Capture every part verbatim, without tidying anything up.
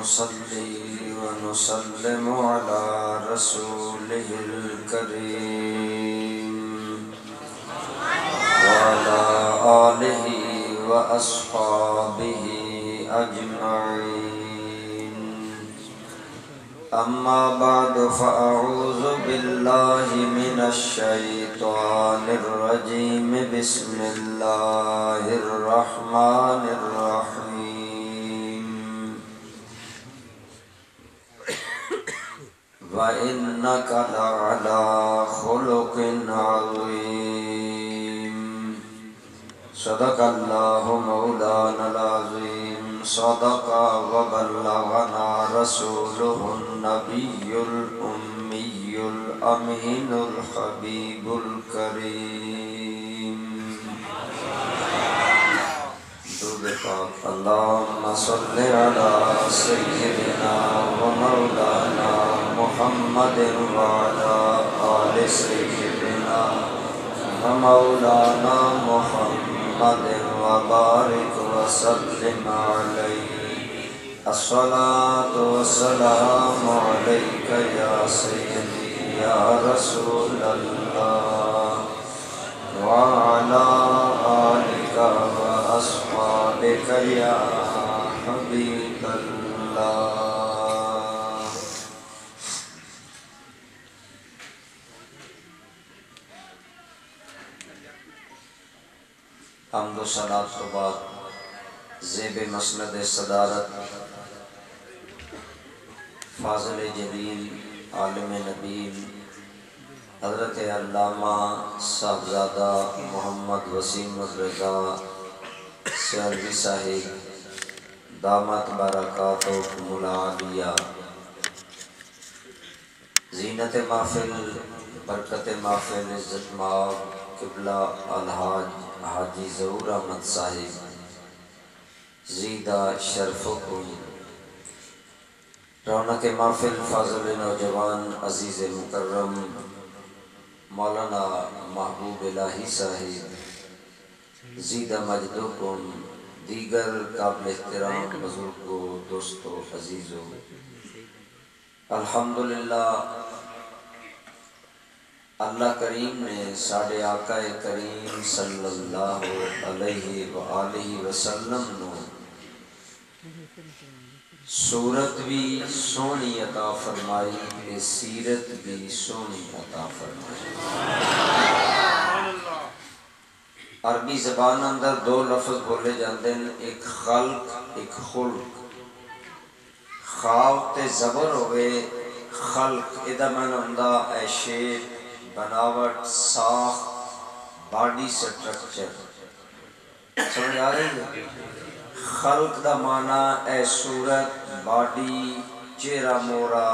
ونصلي ونسلم على رسوله الكريم وعلى آله وأصحابه أجمعين. أما بعد فأعوذ بالله من الشيطان الرجيم. بسم الله الرحمن الرحيم. وإنك لعلى خلق عظيم. صدق الله مولانا العظيم. صدق وبلغنا رسوله النبي الأمي الأمين الحبيب الكريم. درود پاک. اللهم صل على سيدنا ومولانا محمد وعلى آل سيدنا ومولانا محمد وبارك وسلم عليه. الصلاة والسلام عليك يا سيدي يا رسول الله وعلى آلك وأصحابك يا حبيب الله. حمد و صلات تو بعد زیب مسند صدارت فاضل جلیل عالم نبیل حضرت علامہ صاحبزادہ محمد وسیم الرضا سیالوی صاحب دامت برکاتہ ملعالیہ. زینت محفل، برکت محفل، عزت مآب قبلہ الحاج حاجی ظہور احمد صاحب زیدہ شرفکم. رونق محفل فاضل نوجوان عزیز مکرم مولانا محبوب الہی صاحب زیدہ مجدکم. دیگر قابل احترام بزرگوں، دوستوں، عزیزوں، الحمدللہ اللہ کریم نے ساڑھے آقا کریم صلی اللہ علیہ وآلہ وسلم نو صورت بھی سونی عطا فرمائی تے سیرت بھی سونی عطا فرمائی. عربی زبان اندر دو لفظ بولے جاندے ہیں، ایک خلق ایک خلق. خاو تے زبر ہوئے خلق، ادھا میں نمدہ اے شیپ، بناوٹ، ساخ، باڈی سٹرکچر. سمجھ آ رہی ہے؟ خلق دا معنی اے صورت، باڈی، چہرہ مورا،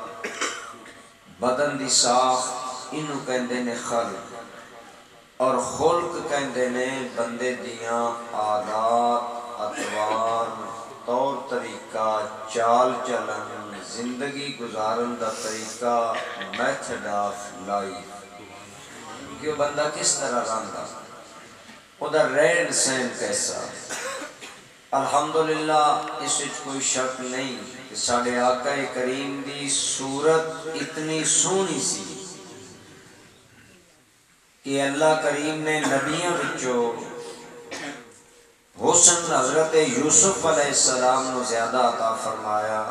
بدن دی ساخ، انہوں کہندے نے خلق. اور خلق کہندے نے بندے دیاں عادات، اطوار، طور طریقہ، چال چلن، زندگی گزارن دا طریقہ، میتھڈ آف لائف. کہ وہ بندہ کس طرح رہندا، وہ دا رہن سہن کیسا. الحمدللہ اس وچ کوئی شک نہیں کہ ساڑھے آقا کریم دی صورت اتنی سونی سی کہ اللہ کریم نے نبیوں وچوں حسن حضرت یوسف علیہ السلام نو زیادہ عطا فرمایا.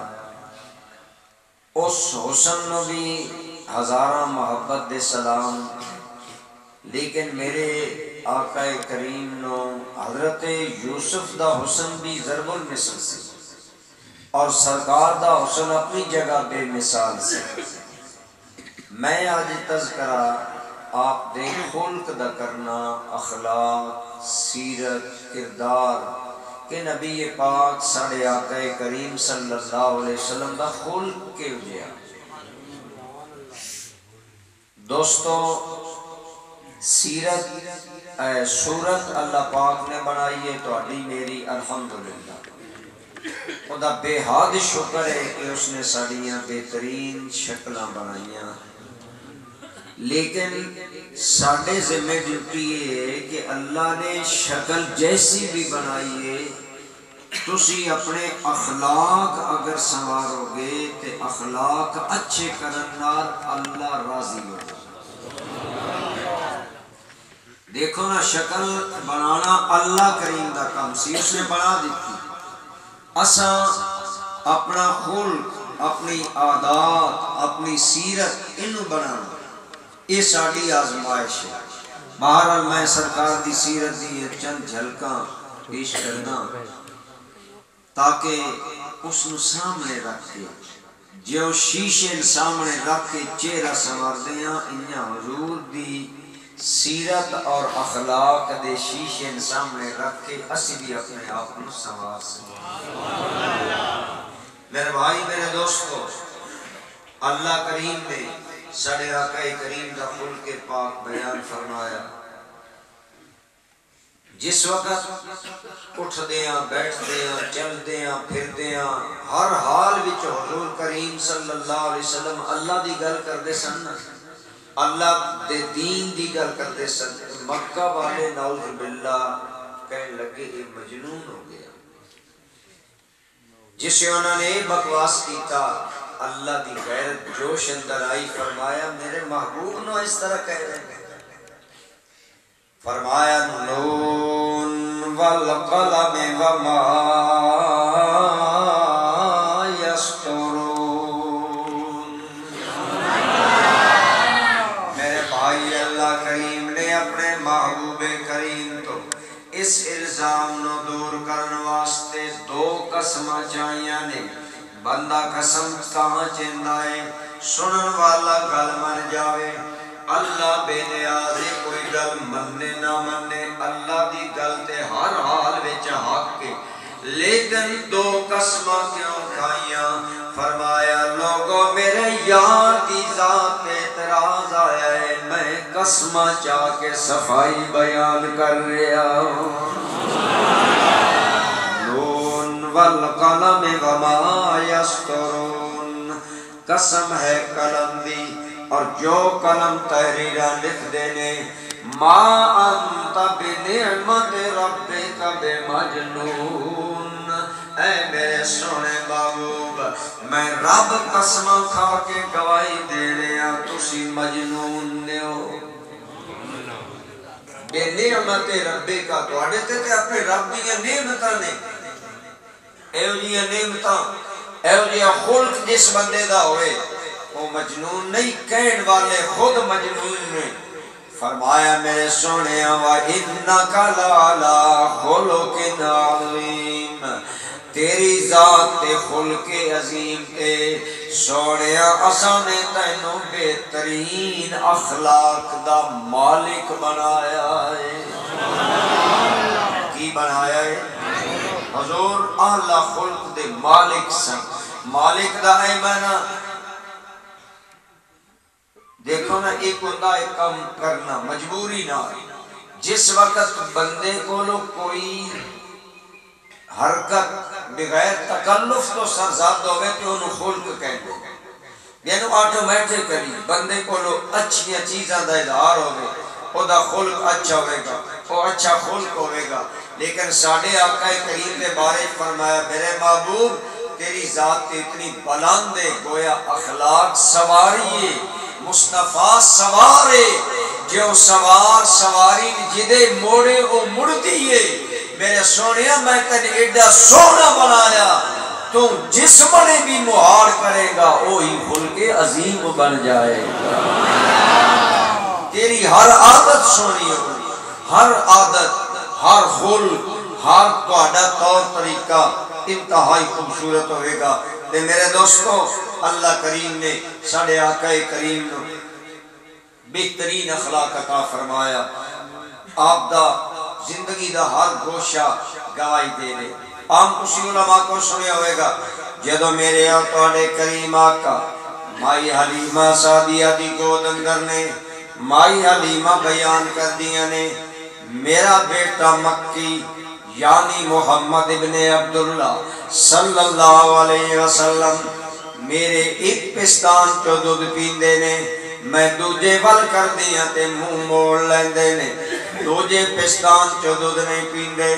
اس حسن نو بھی ہزاراں محبت دے سلام، لیکن میرے آقا کریم نو حضرت یوسف دا حسن بھی ضرب المثل سے اور سرکار دا حسن اپنی جگہ بے مثال سے. میں آج تذکرہ آپ دے خلق دا کرنا، اخلاق، سیرت، کردار کہ نبی پاک ساڑھے آقا کریم صلی اللہ علیہ وسلم دا خلق کے اجیا. دوستو سیرت اے صورت اللہ پاک نے بنائی ہے تو اڈی میری الحمدللہ. خدا بے حد شکر ہے کہ اس نے ساڑیاں بہترین شکلیں بنائیاں. لیکن ساڑھے ذمہ ڈیوٹی ہے کہ اللہ نے شکل جیسی بھی بنائی ہے تسی اپنے اخلاق اگر سنوارو گے تے اخلاق اچھے کرن نال اللہ راضی ہو جائے. دیکھو نا شکل بنانا اللہ کریم دا کام سی، اس نے بنا دیتی. اساں اپنا خلق، اپنی عادات، اپنی سیرت انہوں بنانا یہ ساڑی آزمائش ہے. بہرحال میں سرکار دی سیرت دی چند جھلکاں پیش کرنا تاکہ اس نو سامنے رکھ کے جو شیشے سامنے رکھ کے چہرہ سنوار دیاں انہاں حضور دی سیرت اور اخلاق دے شیشے سامنے رکھ کے اسی بھی اپنے آپ کو سنوار سکیں. میرے بھائی میرے دوستو، اللہ کریم نے ساڑھے آقا کریم دا خلق پاک بیان فرمایا. جس وقت اٹھ دیاں، بیٹھ دیاں، چل دیاں، پھر دیاں، ہر حال وچ حضور کریم صلی اللہ علیہ وسلم اللہ دی گل کردے سن، اللہ دے دین دی گل کردے سن. مکہ والے نعوذ باللہ کہنے لگے یہ مجنون ہو گیا. جسے انہوں نے بکواس کیتا اللہ دی غیرت جوش اندر آئی، فرمایا میرے محبوب نو اس طرح کہہ رہے ہیں. فرمایا نون والقلم وما یسطرون. میرے بھائی اللہ کریم نے اپنے محبوب کریم تو اس الزام نو دور کرن واسطے دو قسمہ چاہیاں نے. بندہ قسم کہاں چندہ ہے سنن والا گل من جاوے. اللہ بے نیاز ہے، کوئی گل مننے نہ مننے، اللہ دی گل تے ہر حال وچ حق ہے. لیکن دو قسمہ کیوں کھائیاں؟ فرمایا لوگوں میرے یار دی ذات پہ اعتراض آیا ہے، میں قسمہ چاہ کے صفائی بیان کر رہا ہوں. نون والقلم وما یسطرون، قسم ہے قلم دی اور جو قلم تحریرہ لکھ دینے. ما انت بنعمت ربک بمجنون، اے میرے سونے محبوب میں رب قسم کھا کے گواہی دے رہا تسی مجنون نے ہو. بے نعمت ربک تو اڑے تے اپنے رب دی نعمتاں نے، ایو جی نعمتاں ایو جی خلق جس بندے دا ہوئے وہ مجنون نہیں، کہن والے خود مجنون نے. فرمایا میرے سونے وَإِنَّكَ لَعَلَىٰ خُلُقٍ عَظِيمٍ، تیری ذات تے خلق عظیم تے سونے اساں نے تینوں بہترین اخلاق دا مالک بنایا ہے. کی بنایا ہے؟ حضور اعلیٰ خلق دے مالک سن. مالک دا اے معنی دیکھو نا، ایک ہوتا ہے کم کرنا مجبوری نہ. جس وقت بندے کو لو کوئی حرکت بغیر تکلف تو سرزاد ہوئے تو انہوں خلق کہہ دو، یعنی آٹومیٹکلی بندے کو لو اچھی چیزاں دا اظہار ہوئے، او دا خلق اچھا ہوئے گا، او اچھا خلق ہوئے گا. لیکن ساڑھے آقا کریم نے بارے فرمایا میرے محبوب تیری ذات اتنی بلند ہے، گویا اخلاق سواریے مصطفیٰ سوارے، جو سوار سواری جدے موڑے او مڑ دیئے. میرے سونیا میں تن ایڈا سونا بنایا تو جس بڑے بھی محال کرے گا وہی خلق عظیم بن جائے گا. تیری ہر عادت سونی ہو، ہر عادت، ہر خلق، ہر توڑا طور طریقہ انتہائی خوبصورت ہوئے گا. تے میرے دوستو اللہ کریم نے ساڑھے آقا کریم نے بہترین اخلاق عطا فرمایا. آپ دا زندگی دا ہر گوشہ گواہی دے لے. عام کسی علماء کو سنے ہوئے گا جدو میرے آقا کریم آقا مائی حلیمہ سعدیہ دی گود اندر نے مائی حلیمہ بیان کر دیا نے میرا بیٹا مکی یعنی محمد ابن عبداللہ صلی اللہ علیہ وسلم میرے ایک پستان چو دودھ پیندے نے، میں دوجے ول کر دیا تے منہ موڑ لیندے نے. دوجے پستان چو دودھ نہیں پیندے،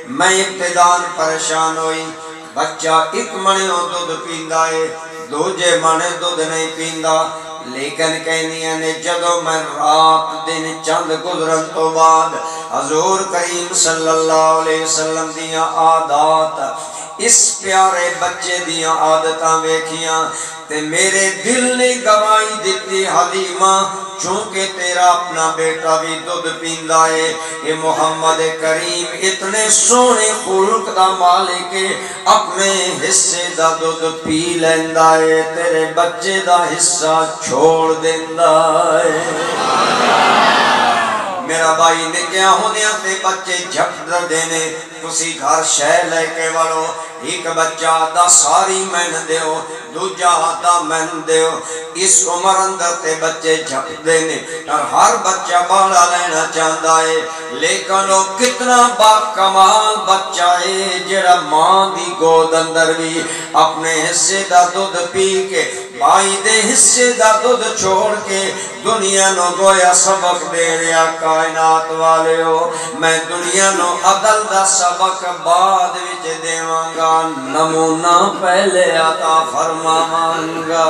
میں ابتدان پریشان ہوئی بچہ ایک منیوں دودھ پیندا ہے دوجے منے دودھ نہیں پیندا لیکن کہنیاں نے جدو میں رات دن چند گزرن تو بعد حضور کریم صلی اللہ علیہ وسلم دیاں عادات اس پیارے بچے دیاں عادتاں ویکھیاں تے میرے دل نے گواہی دیتی حلیمہ چونکہ تیرا اپنا بیٹا بھی دودھ پیندا ہے یہ محمد کریم اتنے سونے خلق دا مالک اپنے حصے دا دودھ پی لیندا ہے تیرے بچے دا حصہ چھوڑ دیندا ہے میرا بھائی نے کیا ہونے تے بچے جھپ در دینے تسی گھر شہ لے کے والو ایک بچہ دا ساری مین دیو دوجہ دا مین دیو اس عمر اندر تے بچے جھپ دینے اور ہر بچہ بالا لینا چاہتا ہے لیکن وہ کتنا با کمال بچہ ہے جڑا ماں دی گود اندر بھی اپنے حصے دا دودھ پی کے بھائی دے حصے دا دودھ چھوڑ کے دنیا نو گویا سبق دے رہا کائنات والے ہو میں دنیا نو عدل دا سبق بعد وچ دیواں گا نمونہ پہلے عطا فرماواں گا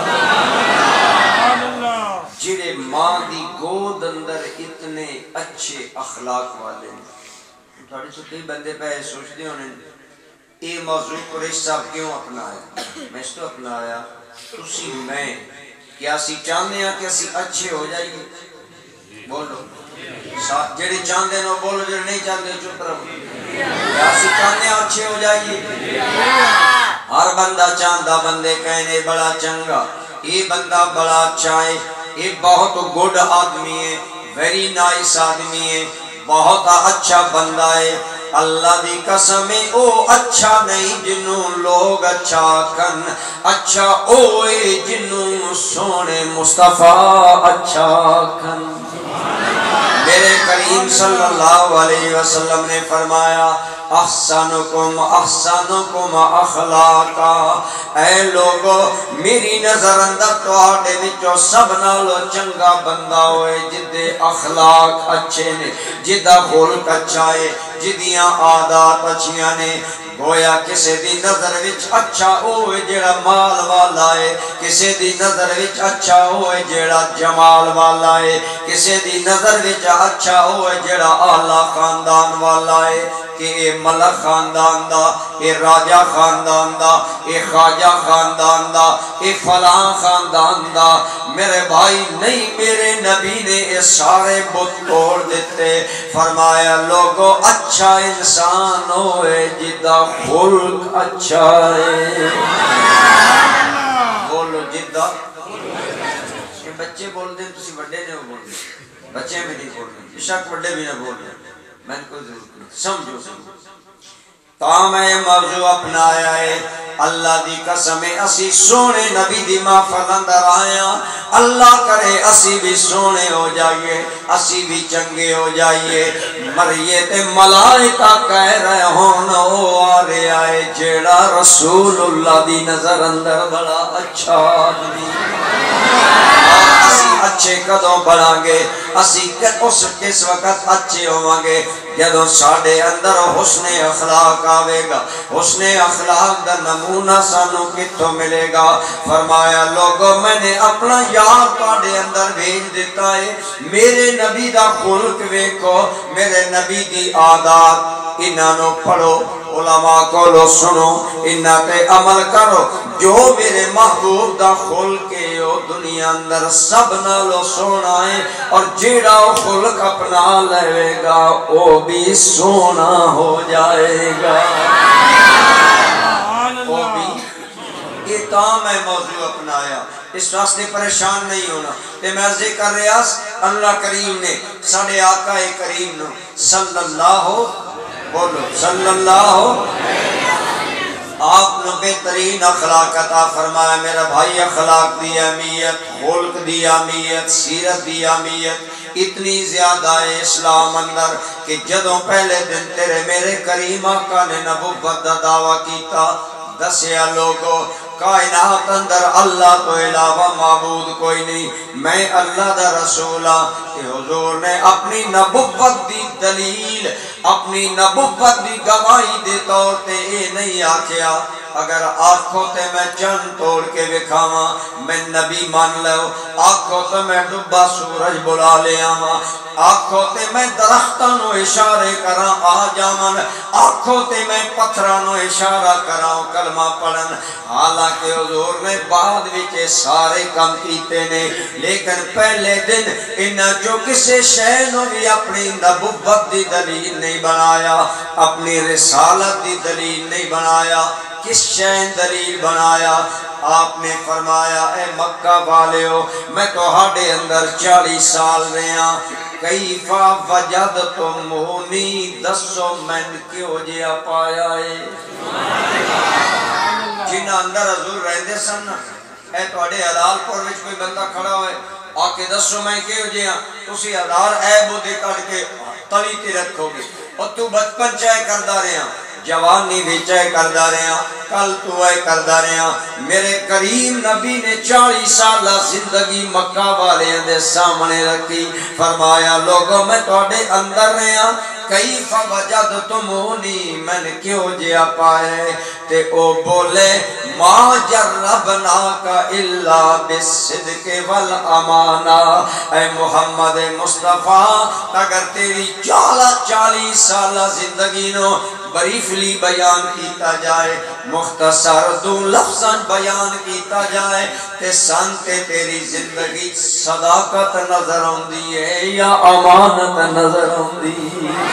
جڑے ماں دی گود اندر اتنے اچھے اخلاق والے تھوڑی تو کئی بندے پہ سوچتے ہونے اے موضوع قریش صاحب کیوں اپنایا میں اس تو اپنایا تسی میں کیا اسی چاہتے ہیں کہ اسی اچھے ہو جائیے بولو جڑے چاہتے ہیں بولو جڑے نہیں چاہتے چپ رہو کیا اسی چاہتے ہیں اچھے ہو جائیے ہر بندہ چاہتا بندے کہنے بڑا چنگا یہ بندہ بڑا اچھا ہے یہ بہت گڈ آدمی ہے ویری نائس آدمی ہے بہت اچھا بندہ ہے اللہ دی قسم او اچھا نہیں جنوں لوگ اچھا کن اچھا اوے جنوں سونے مصطفیٰ اچھا کن میرے کریم صلی اللہ علیہ وسلم نے فرمایا احسنکم احسنکم اخلاقا اے لوگو میری نظر اندر تو آٹے وچوں سب نالو چنگا بندہ ہوئے جدے اخلاق اچھے نے جدہ خلق اچھا ہے جدیاں عادات اچھیاں نے گویا کسے دی نظر وچ اچھا ہوئے جیڑا مال والا ہے کسے دی نظر وچ اچھا ہوئے جیڑا جمال والا ہے کسے دی نظر وچ اچھا ہوئے جیڑا اعلیٰ خاندان والا ہے کہ اے ملک خاندان دا اے راجہ خاندان دا اے خواجہ خاندان دا اے فلاں خاندان دا میرے بھائی نہیں میرے نبی نے اے سارے بت توڑ دیتے فرمایا لوگوں اچھا انسان ہوئے جدہ خلق اچھا ہے بولو جدہ یہ بچے بول دیں تسی بڑے نے بول دیں بچے بھی نہیں بول دیں شک بڑے بھی نہ بول دیں میں کو ضرور کروں سمجھو سمجھو تا میں موضوع اپنایا ہے اللہ دی قسم اسی سونے نبی دی محفل اندر آیا اللہ کرے اسی بھی سونے ہو جائیے اسی بھی چنگے ہو جائیے مریے تے ملائکہ کہہ رہے ہون او آ رہے آئے جیڑا رسول اللہ دی نظر اندر بڑا اچھا آدمی اسی اچھے قدوں بڑھاں گے اسی اس کس وقت اچھے ہوواں گے جدوں ساڑے اندر حسن اخلاق آوے گا حسن اخلاق دا نمونہ سانو کتوں ملے گا فرمایا لوگوں میں نے اپنا یار تاڑے اندر بھیج دیتا ہے میرے نبی دا خلق ویکھو میرے نبی دی عادات انہاں پڑھو علماء کو لو سنو انہاں تے عمل کرو جو میرے محبوب دا خلق ہے وہ دنیا اندر سب نالو سونا ہے اور جیڑا خلق اپنا لے گا وہ بھی سونا ہو جائے گا وہ بھی یہ کام ہے موضوع اپنایا اس راستے پریشان نہیں ہونا کہ میں عرض کر رہا اللہ کریم نے ساڑھے آقا کریم نے صلی اللہ بولو صلی اللہ آپ نے بہترین اخلاق عطا فرمایا میرا بھائی اخلاق دی اہمیت خلق دی اہمیت سیرت دی اہمیت اتنی زیادہ ہے اسلام اندر کہ جدوں پہلے دن تیرے میرے کریم آقا نے نبوت دا دعویٰ کیتا دسیا لوگوں کائنات اندر اللہ تو علاوہ معبود کوئی نہیں میں اللہ دا رسولہ کہ حضور نے اپنی نبوت دی دلیل اپنی نبوت دی گواہی دے طور تے اے نہیں آکھیا اگر آکھو تے میں چند توڑ کے وکھاواں میں نبی مان لو، آکھو تے میں ڈبا سورج بلا لے آواں، آکھو تے میں درختاں نو اشارے کراں آ جاون، آکھو تے میں پتھراں نو اشارہ کراں کلمہ پڑھن۔ حالانکہ حضور نے بعد وچ سارے کم کیتے نے، لیکن پہلے دن انہاں جو کسے شے نو بھی اپنی نبوت دی دلیل نہیں بنایا، اپنی رسالت دی دلیل نہیں بنایا، کس شے دلیل بنایا؟ آپ نے فرمایا اے مکہ والیو میں تہاڈے اندر چالیس سال رہا، کیفا وجدتمونی دسو میں کیوں جیا پایا ہے؟ جنہ اندر حضور رہندے سن اے تہاڈے حلال پور وچ کوئی بندہ کھڑا ہوئے آ کے دسو میں کیوں جیا، تسی ہزار عیب دے کڈ کے تلی تے رکھو گے، اور تو بچپن چاہے کردا رہا، جوانی بھی چاہے کردا رہا، کل تو اے کردا رہا۔ میرے کریم نبی نے چالیس سالہ زندگی مکہ والے دے سامنے رکھی، فرمایا لوگوں میں تہاڈے اندر رہا، کیف وجدتمونی میں نے کیوں جیا پائے؟ تے او بولے ما جربناک الا بالصدق والامانہ، اے محمد مصطفیٰ اگر تیری چالا چالیس سالہ زندگی نو بریفلی بیان کیتا جائے، مختصر دو لفظاں بیان کیتا جائے تے سن تے تیری زندگی صداقت نظر آندی ہے یا امانت نظر آندی ہے؟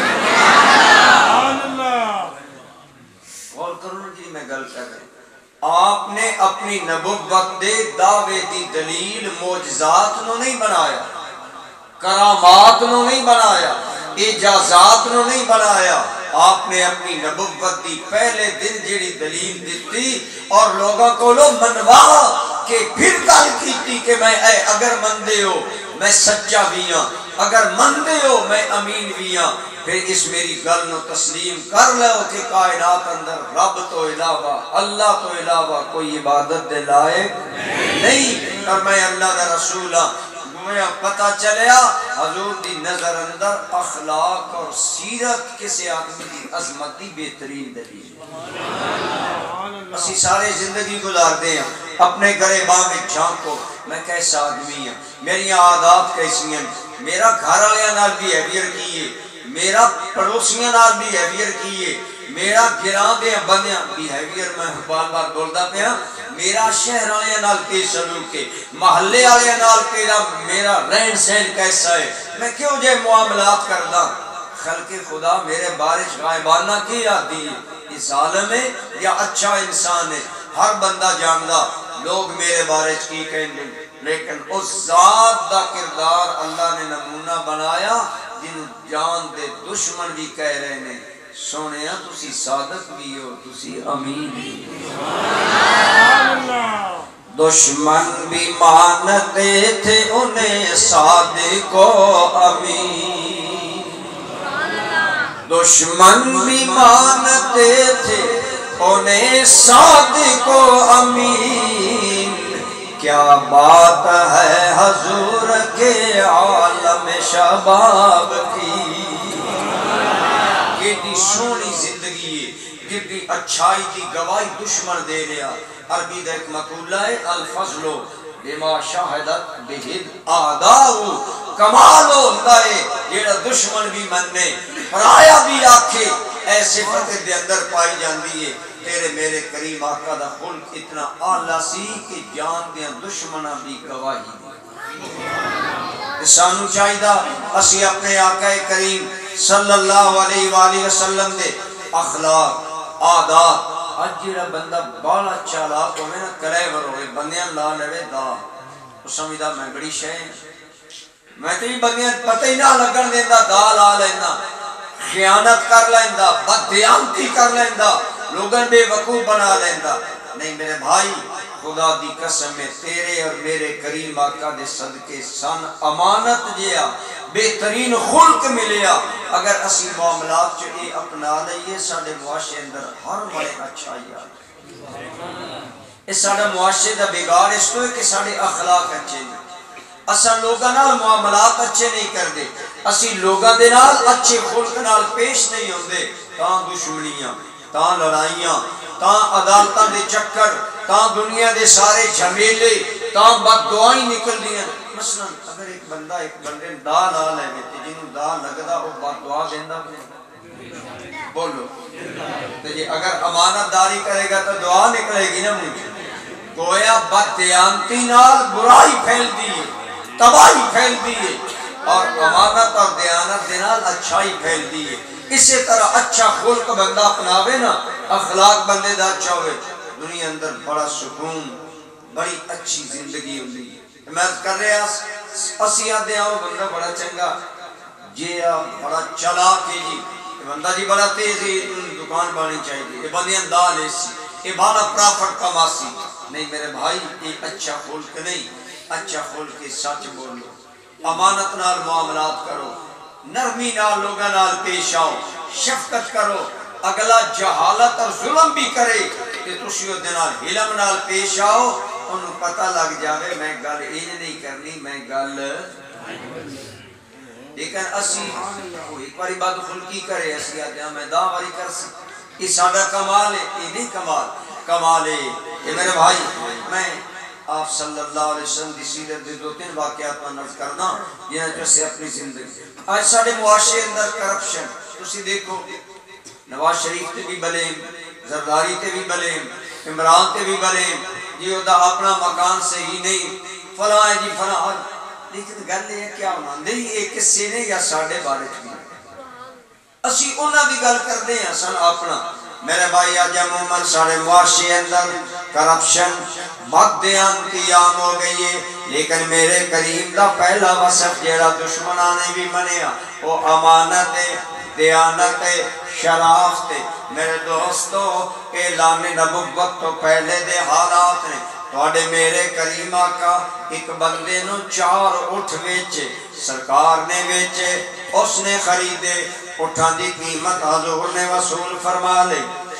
غور کرو جی میں گل کر رہے آپ نے اپنی نبوت دے دعوے دی دلیل معجزات نو نہیں بنایا، کرامات نو نہیں بنایا، اجازات نو نہیں بنایا، آپ نے اپنی نبوت دی پہلے دن جیڑی دلیل دیتی اور لوگوں کو لو منوا کہ پھر گل کیتی کہ میں اے اگر مندے ہو میں سچا بھی ہاں، اگر مندے ہو میں امین بھی ہاں، پھر اس میری گل نو تسلیم کر لو کہ کائنات اندر رب تو علاوہ اللہ تو علاوہ کوئی عبادت دے لائق نہیں، اور میں اللہ دا رسول ہاں۔ میں پتہ چلیا حضور دی نظر اندر اخلاق اور سیرت کسی آدمی دی عظمت دی بہترین دلیل۔ اسی سارے زندگی گزار دے ہیں اپنے گھرے باں میں جھانکو میں کیسا آدمی ہوں، میری عادات کیسی ہیں، میرا گھر والے نال بھی ہیویئر کیے، میرا پڑوسیاں نال بھی ہیویئر کیے، میرا گراں دے بندیاں بھی ہیویئر میں بار بار بولدا پیا، میرا شہر والے نال کی سلوک ہے، محلے والے نال تیرا میرا رہن سہن کیسا ہے، میں کیوں جے معاملات کردا؟ خلق خدا میرے بارش غائبانہ کی آتی ہے، یہ ظالم ہے یا اچھا انسان ہے، ہر بندہ جاندا لوگ میرے بارش کی کہیں گے، لیکن اس ذات دا کردار اللہ نے نمونہ بنایا جن جان دے دشمن بھی کہہ رہے ہیں سونے تسی صادق بھی ہو، تسی امین بھی ہو۔ دشمن بھی مانتے تھے انہیں صادق و امین، دشمن بھی مانتے تھے انہیں صادق و امین، کیا بات ہے حضور کے عالم شباب کی، کتنی سونی زندگی ہے، کتنی اچھائی کی گواہی دشمن دے رہا۔ عربی دا ایک مقولہ ہے الفضل بما شاہدت بہد آداؤ، کمال ہوتا ہے جیڑا دشمن بھی مننے پرایا بھی آکھے، ایسے فتح دے اندر پائی جاندی ہے۔ تیرے میرے کریم آقا دا خلق اتنا اعلیٰ سی کہ جان دیا دشمنہ بھی گواہی دی۔ سانو چاہیدہ اسی اپنے آقا کریم صلی اللہ علیہ وآلہ وسلم دے اخلاق عادات، آج جیڑا بندہ بالا چالاک ہوئے نا کلیور ہوئے بندیاں لا لڑے دا تو سمجھدا میں بڑی شے میں تو یہ بندیاں پتہ ہی نہ لگن دیندہ دا لا لیندہ، خیانت کر لیندہ، بددیانتی کر لیندہ، لوگن بے وقوف بنا لیندہ۔ نہیں میرے بھائی خدا دی قسم میں تیرے اور میرے کریم آقا دے صدقے سن امانت جیا بہترین خلق ملیا، اگر اسی معاملات جو اے اپنا لئیے ساڑھے معاشرے اندر ہر بڑے اچھا یاد اس ساڑھے معاشرے دا بگاڑ اس تو ہے کہ ساڑھے اخلاق اچھے ہیں۔ اساں لوگاں نال معاملات اچھے نہیں کردے، اسی لوگاں دے نال اچھے خلق نال پیش نہیں ہوندے، تاں دشمنیاں، تاں لڑائیاں، تاں عدالتاں دے چکر، تاں دنیا دے سارے جھمیلے، تاں بد دعائیں نکل دیاں۔ مثلا اگر ایک بندہ ایک بندے دا لا لے تے جنوں دا لگدا او بد دعا دیندا نہیں، بولو تے جی اگر امانت داری کرے گا تو دعا نکلے گی نا مجھے۔ گویا بد دیانتی نال برائی پھیل دی ہے، تباہی پھیل دی ہے، اور امانت اور دیانت دے نال اچھائی پھیل دی ہے۔ اسی طرح اچھا خلق بندہ اپناوے نا، اخلاق بندے دا اچھا ہوئے، دنیا اندر بڑا سکون، بڑی اچھی زندگی ہوئی۔ میں کر رہا اسیہ دے آؤ بندہ بڑا چنگا جی بڑا چلا کے جی بندہ جی بڑا تیزی دکان بانی چاہیے، یہ بندیاں دا لیسی، یہ بانا پرافٹ کماسی۔ نہیں میرے بھائی، یہ اچھا خلق نہیں، اچھا خلق کے سچ بولو، امانت نال معاملات کرو، نرمی نال لوگاں نال پیش آؤ، شفقت کرو۔ اگلا جہالت اور ظلم بھی کرے کہ تسی او دے نال علم نال پیش آؤ، انہوں پتہ لگ جاوے میں گل انج نہیں کرنی، میں گل لیکن اسی ایک باری بات خلقی کرے، اسی آتے ہیں میں دا باری کر سی، یہ سادہ کمال ہے، یہ نہیں کمال، کمال ہے یہ میرے بھائی۔ میں آپ صلی اللہ علیہ وسلم دی سیرت دے دو تین واقعات میں نظر کرنا جنہاں جو سے اپنی زندگی۔ آج ساڑھے معاشرے اندر کرپشن تسی دیکھو، نواز شریف تے بھی بلیم، زرداری تے بھی بلیم، عمران تے بھی بلیم، جی دا اپنا مکان صحیح نہیں، فلاں ہے جی فلاں، لیکن گل یہ کیا ہونا نہیں ایک کسی نے یا ساڑھے بارے بھی اسی انہاں دی گل کر دے ہیں سن اپنا۔ میرے بھائی آج عموماً سارے معاشرے اندر کرپشن بد دیانتی عام ہو گئی ہے، لیکن میرے کریم دا پہلا وصف جیڑا دشمنانے بھی منیا وہ امانت دیانت شرافت۔ میرے دوستو اعلان نبوت تو پہلے دے حالات نے توڑے میرے کریم آقا ایک بندے نو چار اٹھ ویچے، سرکار نے ویچے، اس نے خریدے، اٹھان دی قیمت حضور نے وصول فرما لے،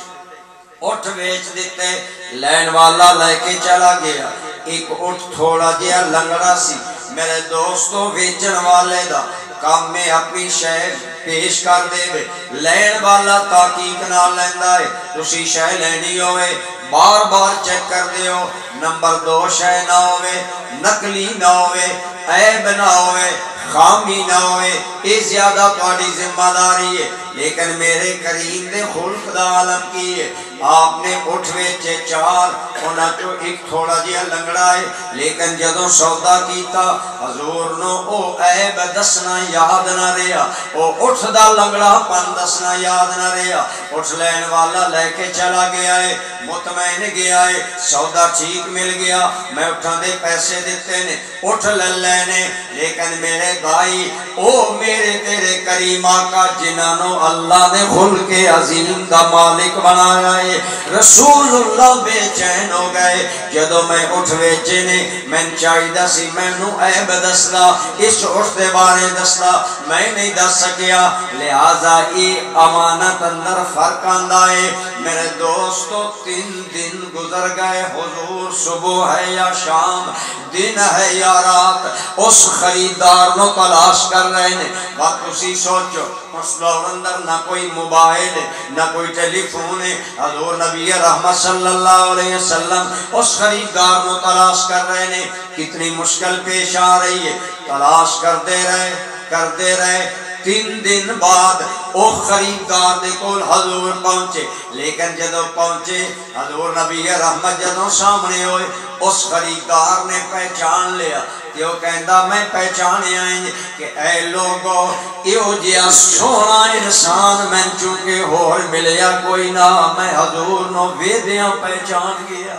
اٹھ ویچ دیتے، لین والا لے کے چلا گیا۔ ایک اٹھ تھوڑا جیا لنگڑا سی، میرے دوستو ویچن والے دا کام میں اپنی شہر پیش کر دے بے، لین والا تاکیق نہ لیندہ ہے، اسی شہر لینی ہوئے بار بار چیک کر دے ہو، نمبر دو شہر نہ ہوئے، نقلی نہ ہوئے، عیب نہ ہوئے، خامی نہ ہوئے، یہ زیادہ توڑی ذمہ داری ہے۔ لیکن میرے کریم نے خلق دا عالم کی ہے، آپ نے اٹھ ویچے چار، انہاں تو ایک تھوڑا جیا لنگڑا ہے، لیکن جدوں سودا کیتا حضور نو او عیب دسنا یاد نہ رہا، او اٹھ دا لنگڑا پن دسنا یاد نہ رہا۔ اٹھ لین والا لے کے چلا گیا ہے، مطمئن گیا ہے، سودا ٹھیک مل گیا، میں اٹھا دے پیسے دیتے نے، اٹھ لے لینے، لیکن میرے بھائی او میرے تیرے کریم آقا جنانو اللہ نے خلق عظیم دا مالک بنایا ہے، رسول اللہ بے چین ہو گئے جدو میں اٹھ ویچے نے، میں چاہی دا سی میں نو عیب دسلا، اس اٹھ دے بارے دسلا، میں نہیں دس سکیا، لہذا ای امانت اندر فرق آندہ ہے۔ میرے دوستو تین دن گزر گئے، حضور صبح ہے یا شام، دن ہے یا رات، اس خریدار نو تلاش کر رہے ہیں۔ بات اسی سوچو اس دور اندر نہ کوئی موبائل ہے، نہ کوئی ٹیلی فون ہے، حضور نبی رحمت صلی اللہ علیہ وسلم اس خریدار نو تلاش کر رہے ہیں۔ کتنی مشکل پیش آ رہی ہے، تلاش کرتے رہے کرتے رہے، تین دن بعد او خریدار دے کول حضور پہنچے، لیکن جدو پہنچے حضور نبی رحمت جدو سامنے ہوئے، اس خریدار نے پہچان لیا، یہ کہندہ میں پہچانے آئیں کہ اے لوگو ایو جیا سونا انسان میں چونکہ ہور ملیا کوئی نہ، میں حضور نو ویدیاں پہچان گیا،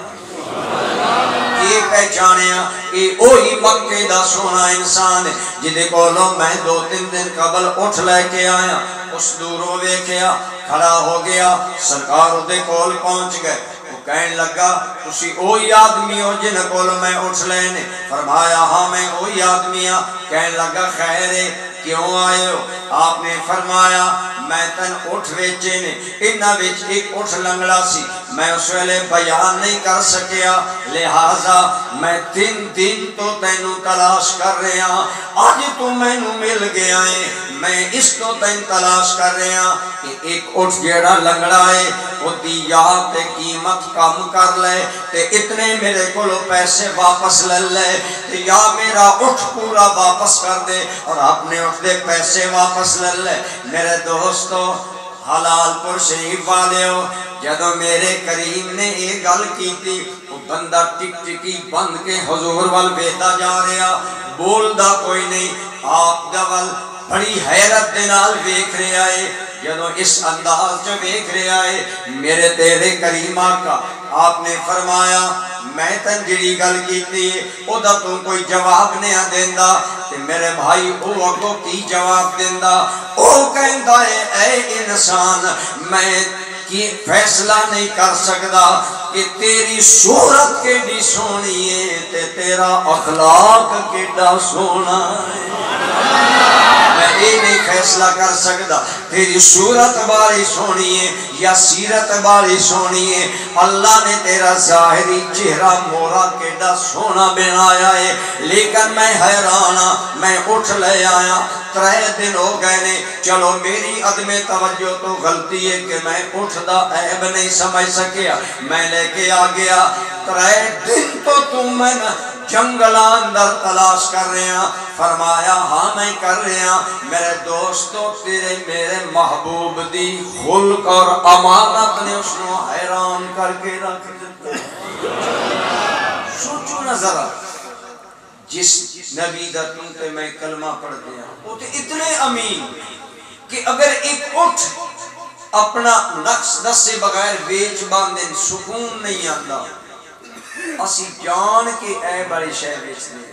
یہ پہچانیا یہ اوہی مکے دا سونا انسان ہے جدے کولوں میں دو تین دن قبل اٹھ لے کے آیا، اس دوروں ویکھیا کھڑا ہو گیا، سرکار دے کول پہنچ گئے، وہ کہنے لگا اسی اوہی آدمی ہو جن کول میں اٹھ لینے، فرمایا ہاں میں اوہی آدمی ہاں، کہنے لگا خیر ہے کیوں آئے ہو؟ آپ نے فرمایا میں تن اٹھ ویچے نے، انہا ویچ ایک اٹھ لنگڑا سی، میں اس ویلے بیان نہیں کر سکیا، لہذا میں تین دن تو تینو تلاش کر رہے ہیں، آج تو میں نو مل گیا ہے، میں اس تو تین تلاش کر رہے ہیں کہ ایک اٹھ جیڑا لنگڑا ہے وہ دی یا تے قیمت کم کر لے تے اتنے میرے کو لو پیسے واپس لے لے تے یا میرا اٹھ پورا واپس کر دے اور اپنے اٹھ دے پیسے واپس لے لے۔ میرے دوستو حلال پور شریف والے ہو، جدو میرے کریم نے ایک گل کی تھی، وہ بندہ ٹک ٹکی بند کے حضور وال بیتا جا رہا، بول دا کوئی نہیں، آپ دا وال بڑی حیرت دنال ویکھ رہے آئے، جدو اس انداز جو ویکھ رہے آئے میرے تیرے کریمہ کا آپ نے فرمایا میں تن جڑی گل کی تھی او دا تم کوئی جواب نہیں دیندہ تے میرے بھائی او اگو کی جواب دیندہ، او کہندہ ہے اے انسان میں کی فیصلہ نہیں کر سکتا کہ تیری صورت کے بھی سونی ہے تے تیرا اخلاق کے ڈا سونا ہے، میں یہ نہیں فیصلہ کر سکتا تیری صورت باری سونی ہے یا سیرت باری سونی ہے، اللہ نے تیرا ظاہری چہرہ مورا کیڑا سونا بنایا ہے، لیکن میں حیرانہ میں اٹھ لے آیا، ترے دن ہو گئے نے، چلو میری عدم توجہ تو غلطی ہے کہ میں اٹھ دا عیب نہیں سمجھ سکیا، میں لے کے آ گیا، ترے دن تو تم میں جنگلان اندر تلاش کر رہے ہیں، فرمایا ہاں میں کر رہے ہیں، میرے دوستو تیرے میرے محبوب دی خلق اور امانت نے اس نے حیران کر کے رکھ دیتا۔ سوچو نہ ذرا، جس نبی دتوں تے میں کلمہ پڑھ دیا وہ تے اتنے امین کہ اگر ایک اٹھ اپنا نقص دس سے بغیر بیچ باندھیں سکون نہیں آتا، اسی جان کے اے بڑی شے بیچنے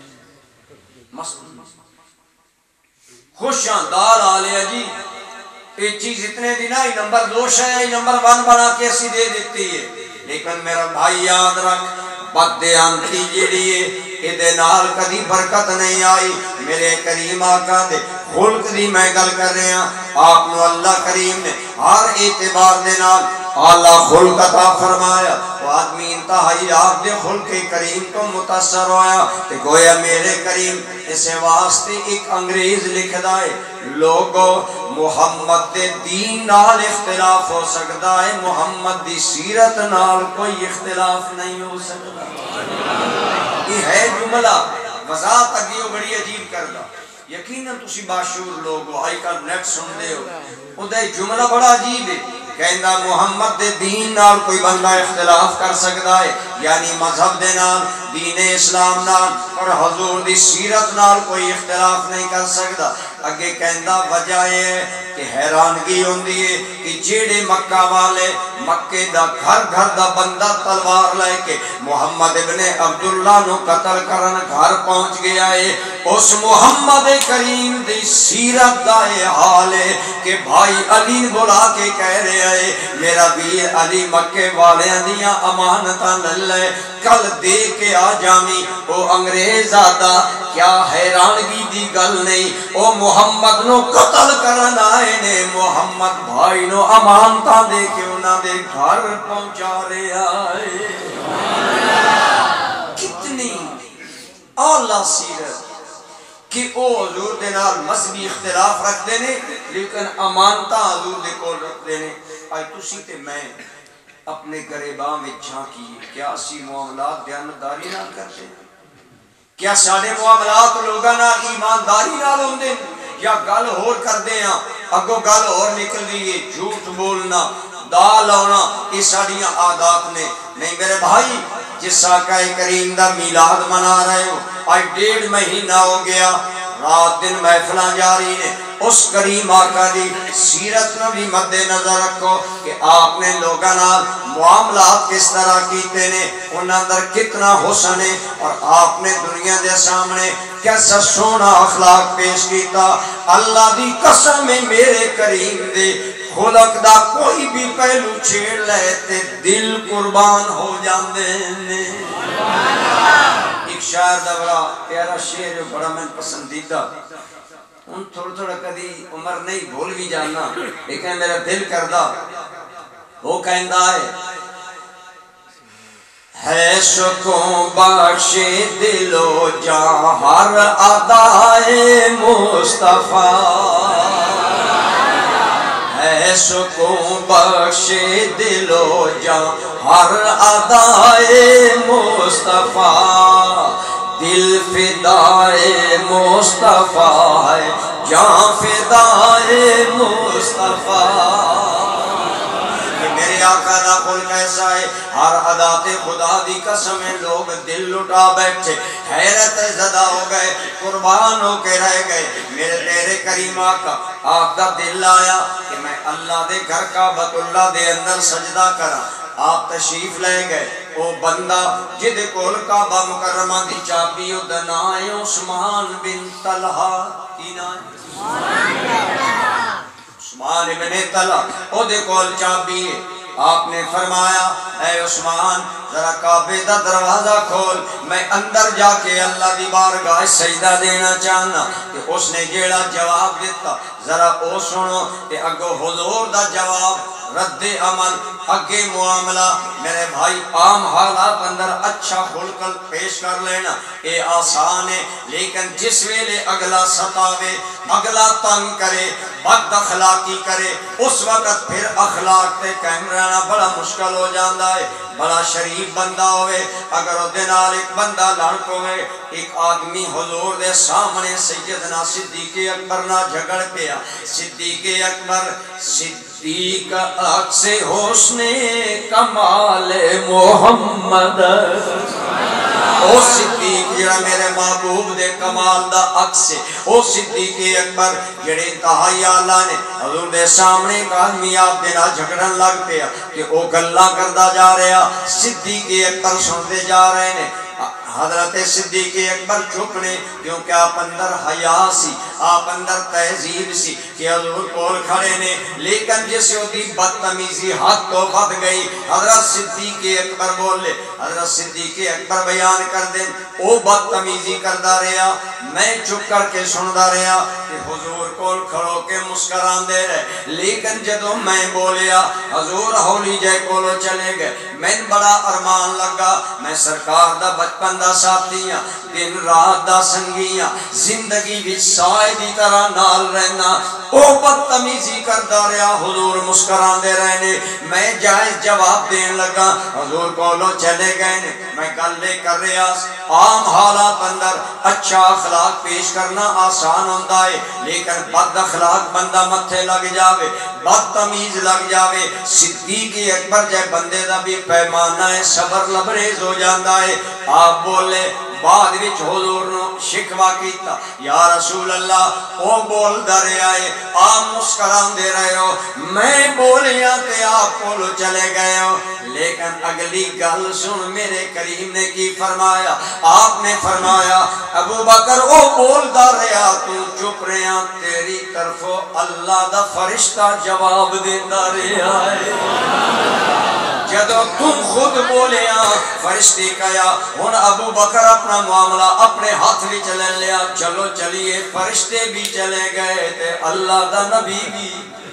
خوشاں دال آلے جی ایک چیز اتنے دن آئی نمبر دو شے نمبر ون بنا کے اسی دے دیتی ہے، لیکن میرا بھائی یاد رکھ بدیانتی جیڑی ہے ادھے نال کدی برکت نہیں آئی۔ میرے کریم آقا دے خلق دی میں گل کر رہے ہیں، آپ نو اللہ کریم نے ہر اعتبار دے نال اعلیٰ خلق عطا فرمایا، وہ آدمی انتہائی آپ دے خلق کریم تو متاثر ہویا کہ گویا میرے کریم اسے واسطے ایک انگریز لکھ دائے لوگو محمد دے دین نال اختلاف ہو سکتا ہے، محمد دی سیرت نال کوئی اختلاف نہیں ہو سکتا۔ یہ ہے جملہ وضاحت اگیو بڑی عجیب کردہ، یقیناً تسی باشور لوگ ہو، آئی کل نیٹ سن دے ہو، ادھے جملہ بڑا عجیب ہے، کہندہ محمد دے دین نال کوئی بندہ اختلاف کر سکتا ہے، یعنی مذہب دے نال، دین اسلام نال اور حضور دی سیرت نال کوئی اختلاف نہیں کر سکتا۔ اگے کہندہ وجہ ہے کہ حیرانگی ہوندی ہے کہ جیڑے مکہ والے مکے دا گھر گھر دا بندہ تلوار لے کے محمد ابن عبداللہ نو قتل کرن گھر پہنچ گیا ہے، اس محمد کریم دی سیرت دا یہ حال ہے کہ بھائی علی بلا کے کہہ رہے ہیں میرا ویر علی مکے والے دیاں امانتاں للے کل دے کے آ جامی، او انگریز آدھا کیا حیرانگی دی گل نہیں، او محمد نو قتل کرن آئے نے، محمد بھائی نو امانتاں دے کے انہاں دے گھر پہنچا رہے آئے۔ کتنی اعلیٰ سیرت کہ او حضور دے نال مذہبی اختلاف رکھ دینے لیکن امانتاں حضور دے کول رکھ دینے۔ آئی تسی تے میں اپنے گریباں میں جھانکی کیا اسی معاملات دیانتداری نہ کرتے ہیں؟ کیا ساڑھے معاملات لوگاں نہ ایمانداری نہ ہوندے یا گل ہور کر دے ہیں اگو گل ہور نکل دیئے، جھوٹ بولنا دال ہونا یہ ساڑھیاں عادات نے نہیں۔ میرے بھائی جس آقا کریم دا میلاد منا رہے ہو، آئی ڈیڑھ مہینہ ہو گیا، رات دن محفلان جاری نے، اس کریم آقا دی سیرت میں بھی مد نظر رکھو کہ آپ نے لوگاں نال معاملات کس طرح کیتے نے، ان اندر کتنا حسن ہے، اور آپ نے دنیا دے سامنے کیسا سونا اخلاق پیش کیتا۔ اللہ دی قسم میں میرے کریم دے خلق دا کوئی بھی پہلو چھیڑ لے تے دل قربان ہو جاندے نے۔ ایک شاعر دا بڑا پیارا شعر ہے، بڑا میں پسندیدہ، ان تھوڑا تھوڑا کدی عمر نہیں بھول بھی جانا لیکن میرا دل کردہ وہ کہندہ ہے ہے سکون بخش دل و جاں ہر ادائے مصطفیٰ ہے سکون بخش دل و جاں ہر ادائے مصطفیٰ دل فدائے مصطفیٰ ہے جاں فدائے مصطفیٰ میرے آقا دا خلق ایسا ہے ہر عدات خدا دی قسم لوگ دل لٹا بیٹھے حیرت زدہ ہو گئے قربان ہو کے رہ گئے میرے تیرے کریم آقا آپ دا دل آیا کہ میں اللہ دے گھر کا بیت اللہ دے اندر سجدہ کرا آپ تشریف لے گئے او بندہ جد کول کعبہ مکرمہ دی چابی ادنائے عثمان بن طلحہ کی نائے عثمان ابن طلحہ او دے کول چابی ہے آپ نے فرمایا اے عثمان ذرا کعبے دا دروازہ کھول میں اندر جا کے اللہ دی بارگاہ سجدہ دینا چاہنا کہ اس نے جیڑا جواب دیتا ذرا او سنو کہ اگو حضور دا جواب رد عمل اگے معاملہ میرے بھائی عام حالات اندر اچھا خلقل پیش کر لینا اے آسان ہے لیکن جس ویلے اگلا ستاوے اگلا تنگ کرے بد اخلاقی کرے اس وقت پھر اخلاق تے قائم رہنا بڑا مشکل ہو جاندہ ہے بڑا شریف بندہ ہوئے اگر او دنال ایک بندہ لڑک ہوئے ایک آدمی حضور دے سامنے سیدنا صدیق اکبر نہ جھگڑ پیا صدیق اکبر صدیق عکس حسن کمال محمد او صدیق جڑا میرے محبوب دے کمال دا عکس ہے او صدیق اکبر جڑے انتہائی اللہ نے حضور دے سامنے ایک آدمی آپ دینا جھگڑن لگ پیا کہ او گلہ کردہ جا رہا صدیق اکبر سنتے جا رہے ہیں حضرت صدیق اکبر چھپنے کیونکہ آپ اندر حیا سی آپ اندر تہذیب سی کہ حضور کول کھڑے نے لیکن جسے ہوتی بدتمیزی حد تو بد گئی حضرت صدیق اکبر بولے حضرت صدیق اکبر بیان کر دیں او بدتمیزی کردہ رہا میں چھپ کر کے سندہ رہا کہ حضور کول کھڑو کے مسکران دے رہے لیکن جدو میں بولیا حضور ہولی جائے کولو چلے گئے میں بڑا ارمان لگا میں سرکار دا بچپن دا ساتھیاں دن رات دا سنگیاں زندگی بھی سائے دی طرح نال رہنا او بدتمیزی کردہ رہا حضور مسکران دے رہنے میں جائز جواب دین لگا حضور کولو چلے گئے میں گل لے کر رہا عام حالات اندر اچھا اخلاق پیش کرنا آسان ہوتا ہے لیکن بد اخلاق بندہ متھے لگ جاوے بدتمیز لگ جاوے صدیق اکبر جائے بندے دا بھی پیمانہ ہے صبر لبریز ہو جاندہ ہے آپ بولے بعد وچ حضور نو شکوا کیتا یا رسول اللہ او بول درے آئے آپ مسکران دے رہے ہو میں بولیا تے آپ کولو چلے گئے ہو لیکن اگلی گل سن میرے کریم نے کی فرمایا آپ نے فرمایا ابو بکر او بول درے آ تو چپ رہے تیری طرفو اللہ دا فرشتہ جواب دے درے آئے جدو تم خود بولے آن فرشتے کہا ہن ابو بکر اپنا معاملہ اپنے ہاتھ بھی چلے لیا چلو چلیے فرشتے بھی چلے گئے تے اللہ دا نبی بھی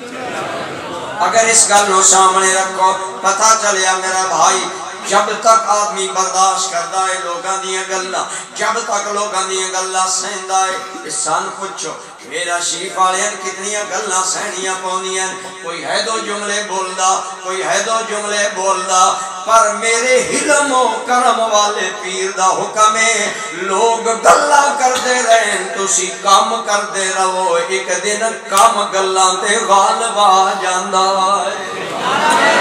اگر اس گل نو سامنے رکھو پتہ چلیا میرا بھائی جب تک آدمی برداشت کرتا ہے لوگاں دیاں گلاں جب تک لوگاں دیاں گلاں سہندا ہے احسان پوچھو میرا شریف والے کتنیاں گلاں سہنیاں پاؤندیاں کوئی ہے دو جملے بولدا کوئی ہے دو جملے بولدا پر میرے حلم و کرم والے پیر دا حکم ہے لوگ گلاں کردے رہن تسی کام کردے رہو ایک دن کام گلاں تے غالب آ جاندا ہے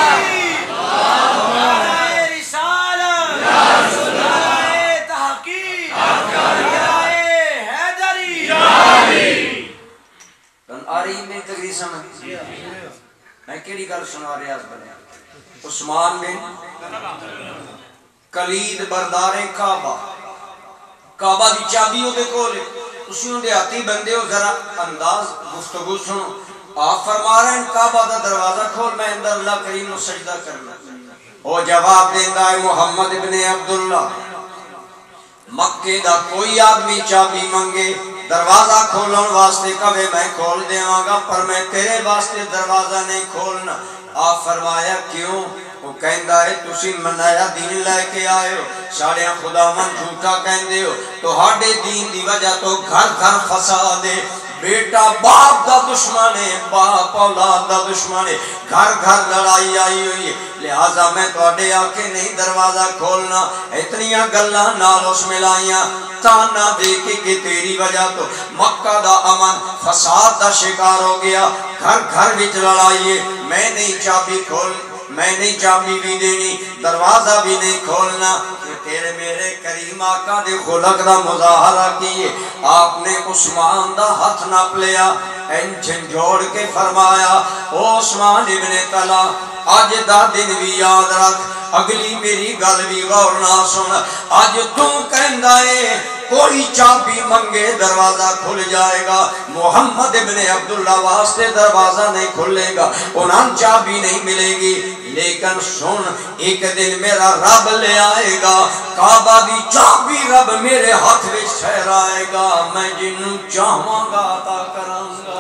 آرہی میں تقریر سمجھ میں کیڑی گل سنا ریاض بنے عثمان بن کلید بردار کعبہ کعبہ دی چابی ہو دے کولے اسی ہوں دے آتی بندے ہو ذرا انداز گفتگو سنو آپ فرما رہے ہیں کعبہ دا دروازہ کھول میں اندر اللہ کریم و سجدہ کرنا وہ جواب دیندہ ہے محمد ابن عبداللہ مکہ دا کوئی آدمی چابی منگے دروازہ کھولن واسطے کبھی میں کھول دیاں گا پر میں تیرے واسطے دروازہ نہیں کھولنا. آپ فرمایا کیوں؟ وہ کہندا ہے تسی منایا دین لے کے آئے ہو ساڑیاں خدا من جھوٹا کہندے ہو تو ہاڈے دین دی وجہ تو گھر گھر فساد ہے. بیٹا باپ دا دشمن ہے باپ اولاد دا دشمن ہے گھر گھر لڑائی آئی ہوئی ہے لہذا میں تواڈے آکے نہیں دروازہ کھولنا. اتنیاں گلاں نال اس ملائیاں تانا دے کے کہ تیری وجہ تو مکہ دا امن فساد دا شکار ہو گیا گھر گھر وچ لڑائی ہے. میں نہیں چابی کھول میں نہیں چابی بھی دینی دروازہ بھی نہیں کھولنا کہ تیرے میرے کریم آقا دے خلق دا مظاہرہ کیے. آپ نے عثمان دا ہاتھ نپ لیا انجھن جوڑ کے فرمایا او عثمان ابن طلحہ آج دا دن بھی یاد رکھ اگلی میری گل بھی غور نہ سن. آج تم کہندا ہے کوئی چابی منگے دروازہ کھل جائے گا محمد ابن عبداللہ واسطے دروازہ نہیں کھلے گا انہاں چابی نہیں ملے گی. لیکن سن ایک دن میرا رب لے آئے گا کعبہ دی چابی رب میرے ہاتھ وچ ٹھہرائے گا میں جنوں چاہواں گا عطا کراں گا.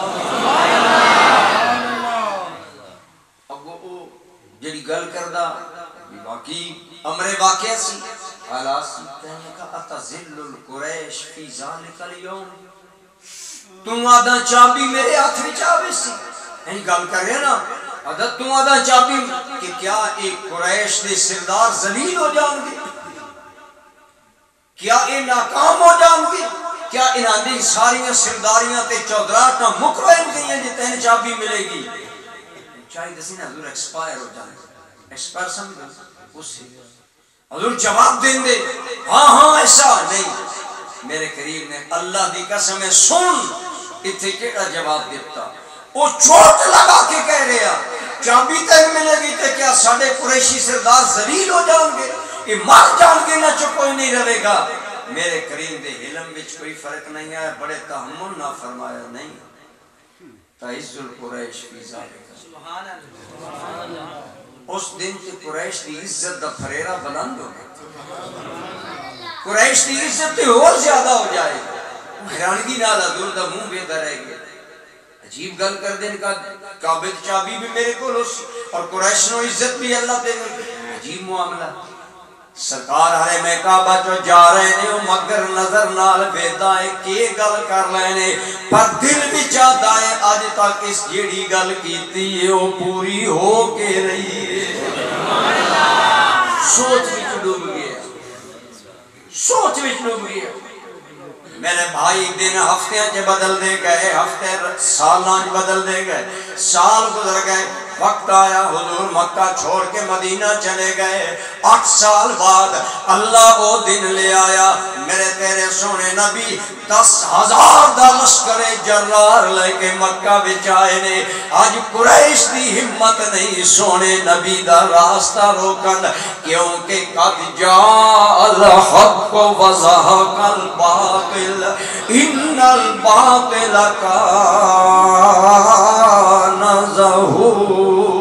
جڑی گل کردا باقی امر واقعہ سی حالات سی کہنے کا اتذل القریش فی ذالک اليوم تم آدھا چابی میرے ہاتھ وچ آوے سی این گل کرے نا آدھا تم آدھا چابی کہ کیا ایک قریش دے سردار ذلیل ہو جان گے کیا اے ناکام ہو جان گے کیا انہاں دی ساریاں سرداریاں تے چودراہٹاں مک رہن گئیں جتنے چابی ملے گی چاہی دسی نا حضور ایکسپائر ہو جانے ایکسپائر سمجھ اس سے حضور جواب دیں دے ہاں ہاں ایسا نہیں میرے قریب نے اللہ دی قسم سن اتھے کیڑا جواب دیتا وہ چوٹ لگا کے کہہ رہا چابی تک ملے گی تے کیا ساڑھے قریشی سردار ذلیل ہو جان گے یہ مار جان گے نہ چو کوئی نہیں رہے گا. میرے کریم دے علم وچ کوئی فرق نہیں آیا بڑے تحمل نہ فرمایا نہیں تعز القریش فی ذالک اس دن تے قریش دی عزت دا پھریرا بلند ہو گیا قریش دی عزت تے اور زیادہ ہو جائے حیرانگی نال حضور دا منہ بے در رہ گیا. عجیب گل کر دین کا کعبے دی چابی بھی میرے کو لوس اور قریش نو عزت بھی اللہ دے عجیب معاملہ. سرکار ہرے میں کعبہ جو جا رہے نے مگر نظر نال ویدا ہے کی گل کر رہے نے پر دل بھی چاہتا ہے آج تک اس جیڑی گل کیتی ہے وہ پوری ہو کے رہی ہے. سوچ وچ ڈوب گیا سوچ وچ ڈوب گیا. میرے بھائی دن ہفتیاں چ بدل دے گئے ہفتے سالاں چ بدل دے گئے سال گزر گئے وقت آیا حضور مکہ چھوڑ کے مدینہ چلے گئے آٹھ سال بعد اللہ وہ دن لے آیا میرے تیرے سونے نبی دس ہزار دا لشکر جرار لے کے مکہ بچ آئے نے. آج قریش دی ہمت نہیں سونے نبی دا راستہ روکن کیونکہ قد جاء الحق وزهق الباطل ان الباطل کان زہوقا.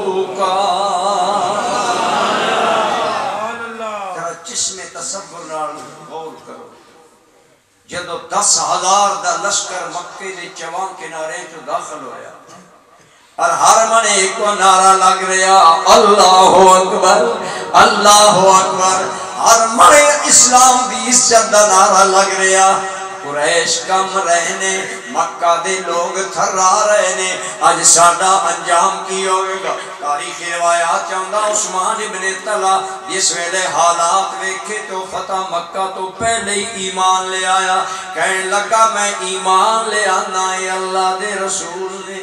جدو دس ہزار دا لشکر مکے دے چوان کنارے جو داخل ہویا اور ہر من ایک کو نعرہ لگ رہا اللہ اکبر اللہ اکبر ہر من اسلام دی عزت دا نعرہ لگ رہا. قریش کم رہنے مکہ دے لوگ تھرا رہنے آج ساڑا انجام کی ہوئے گا. تاریخ روایات چاہتا عثمان ابن طلحہ جس ویلے حالات ویکھے تو فتح مکہ تو پہلے ہی ایمان لے آیا کہنے لگا میں ایمان لے آنا ہے اللہ دے رسول نے.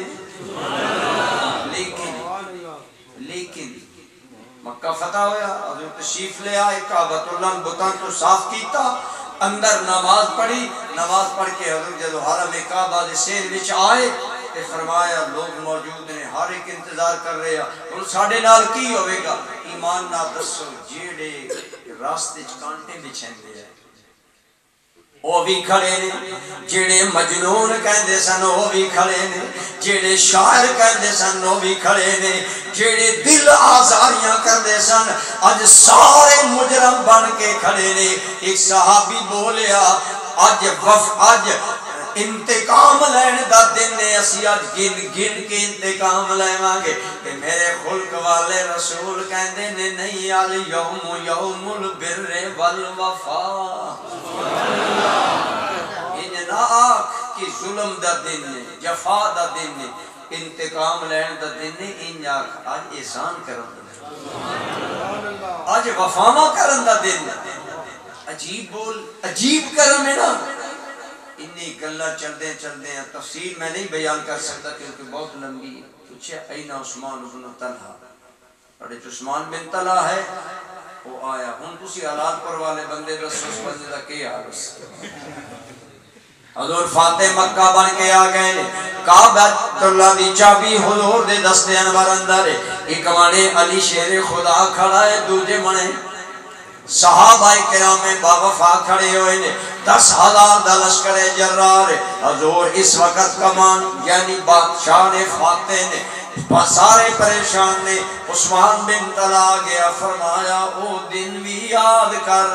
لیکن لیکن مکہ فتح ہویا حضور تشریف لے آئے کعبۃ اللہ بتاں تو صاف کیتا اندر نماز پڑھی نماز پڑھ کے حضور جدو حرم کعبہ دے سیر وچ آئے تے فرمایا لوگ موجود نے ہر ایک انتظار کر رہے ہیں اور ساڑھے نال کی ہوئے گا ایمان نہ دسو جیڑے راستے چ کانٹے بچھندے ہیں وہ بھی کھڑے نے جیڑے مجنون کہندے سن وہ بھی کھڑے نے جیڑے شاعر کہندے سن وہ بھی کھڑے نے جیڑے دل آزاریاں کردے سن اج سارے مجرم بن کے کھڑے نے. ایک صحابی بولیا اج وف اج انتقام لین دا دن نے اسی اج گن گن کے انتقام لیواں گے کہ میرے خلق والے رسول کہندے نے نہیں الیوم یوم البر والوفا ان نہ آکھ کہ ظلم دا دن نے جفا دا دن نے انتقام لین دا دن نے ان آکھ اج احسان کرن آج وفاما کرن دا دن عجیب بول عجیب کرن ہے نا انی گلہ چل دیں چل دیں تفصیل میں نہیں بیان کر سکتا کیونکہ بہت لمبی ہے پوچھے این عثمان بن طلحہ اور جو عثمان بن طلحہ ہے وہ آیا ہن تسی حالات پر والے بندے دس اس بندے دا کی حال اس حضور فاتح مکہ بن کے آ گئے کعبۃ اللہ دی چابی حضور دے دستے انور اندر ایک مانے علی شیر خدا کھڑا ہے دوجے مانے صحابہ کرام باوفا کھڑے ہوئے نے دس ہزار دا لشکر جرار حضور اس وقت کمان یعنی بادشاہ نے فاتح نے سارے پریشان نے عثمان بن طلحہ گیا فرمایا او دن بھی یاد کر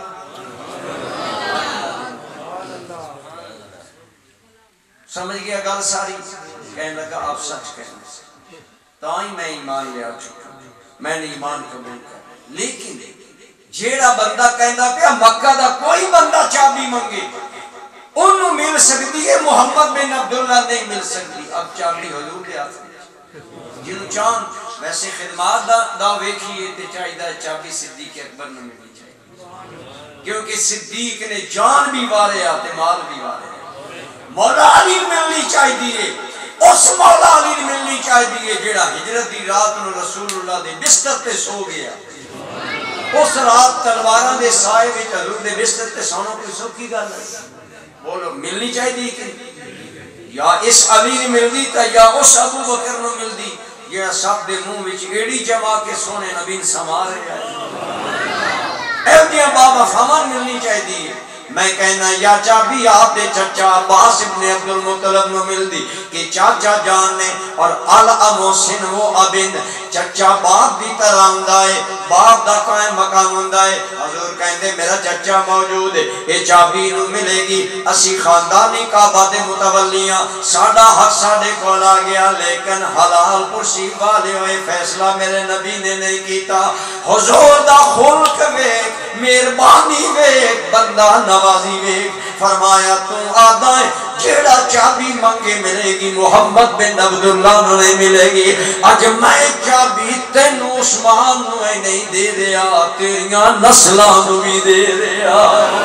سمجھ گیا گل ساری کہنے لگا آپ سچ کہنا تائی میں ایمان لے آ چکا میں نے ایمان قبول کر لیکن جیڑا بندہ کہندا پیا مکہ دا کوئی بندہ چابی منگے انہوں مل سکتی ہے محمد بن عبداللہ نہیں مل سکتی اب چابی حضور دے آتے جنہوں چاند ویسے خدمات دا, دا ویکھیے تے چاہی دا چابی صدیق اکبر نے ملی چاہیے کیونکہ صدیق نے جان بھی وارے آتے مال بھی وارے مولا علی ملنی چاہی دیئے اس مولا علی ملنی چاہی دیئے جیڑا ہجرت دی رات نو رسول اللہ دے بستر تے سو گیا اس رات تلواراں دے سائے وچ حضور دے بستر تے سونا کوئی سوکھی گل ہے بولو ملنی چاہی دی کہ یا اس علی نے مل دی تا یا اس ابو بکر نے مل دی یہ سب دے منہ وچ ایڑی جما کے سونے نبی سما رہے ہیں اے دیا بابا فمان ملنی چاہی دی میں کہنا یا چابی آپ دے چچا عباس ابن عبد المطلب نو مل دی کہ چاچا جان نے اور الاموسن وہ ابن چچا باپ دی طرح ہندائے باپ دا قائم مقام ہندائے حضور کہندے میرا چچا موجود ہے یہ چابی نو ملے گی اسی خاندانی کعبہ دے متولیاں ساڑا حق ساڑے کول آ گیا لیکن حلال پرسی والے ہوئے فیصلہ میرے نبی نے نہیں کیتا حضور دا خلق ویک مہربانی ویک بندہ نوازی ویک فرمایا تو آدھا ہے جیڑا چابی مانگے ملے گی محمد بن عبداللہ نے ملے گی اج میں چابی تینو عثمان نو نہیں دے دیا تیریاں نسلاں نو بھی دے دیا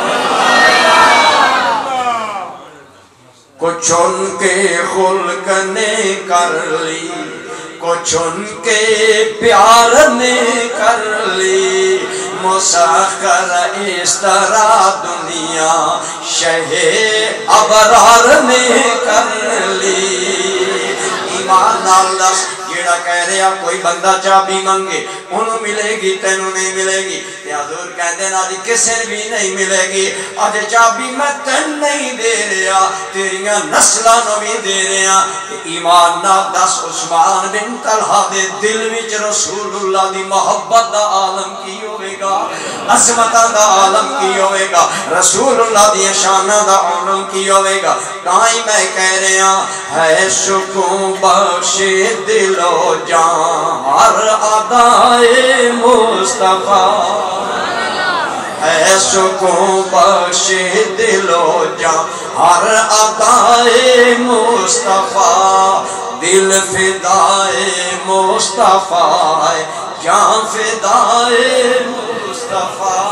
کچھ ان کے خلق نے کر لی کچھ ان کے پیار نے کر لی مسخر اس طرح دنیا شہ ابرار نے کر لی ایمان اللہ جیڑا کہہ رہا کوئی بندہ چابی منگے انہوں ملے گی تینوں نہیں ملے گی یا حضور کہندے نا دی کسے بھی نہیں ملے گی آج چابی میں تین نہیں دے رہا تیریاں نسلہ نو بھی دے رہا ایمان نا دس عثمان بن طلحہ دے دل وچ رسول اللہ دی محبت دا عالم کی ہوئے گا عظمتہ دا عالم کی ہوئے گا رسول اللہ دی شانہ دا عالم کی ہوئے گا تائیں میں کہہ رہا ہے سکون بخش دل و جان ہر ادائے مصطفیٰ ہے سکون بخش دل و جان ہر ادائے مصطفیٰ دل فدائے مصطفیٰ جان فدائے مصطفیٰ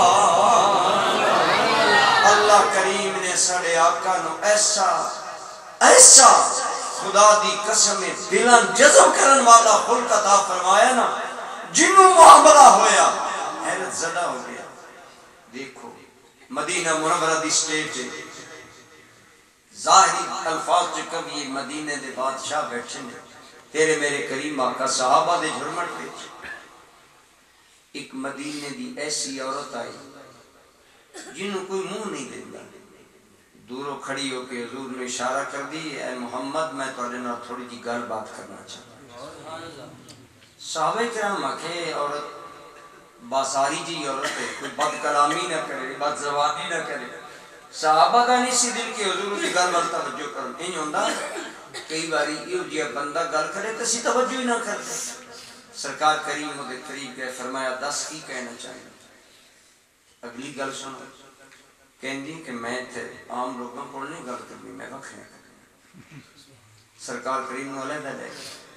اللہ کریم نے سڑے آقا نو ایسا ایسا خدا دی قسم دلان جذب کرن والا خلق عطا فرمایا نا جنوں معاملہ ہویا حیرت زدہ ہو گیا دیکھو مدینہ منورہ دی سٹیج ہے ظاہری الفاظ جو کبھی مدینہ دے بادشاہ بیٹھے نے تیرے میرے کریم آقا صحابہ دے جھرمٹ بیٹھے ایک مدینہ دی ایسی عورت آئی جنہوں کوئی منہ نہیں دیتا دوروں کھڑی ہو کے حضور نے اشارہ کر دی اے محمد میں توڑے نہ تھوڑی جی گل بات کرنا چاہتا ہوں صحابہ کرام آکھے عورت باساری جی عورت ہے کوئی بد کلامی نہ کرے بد زبانی نہ کرے صحابہ کا نہیں سی دل کے حضور کی گل وال توجہ کرن این ہوندا کئی باری یہ جی بندہ گل کرے تو اسی توجہ ہی نہ کرتے سرکار کریم دے قریب گئے فرمایا دس کی کہنا چاہیے اگلی گل سنو کہندی کہ میں تھے عام لوگوں کو نہیں گل کرنی میں وکھرے کرنی سرکار کریم نے علیحدہ لے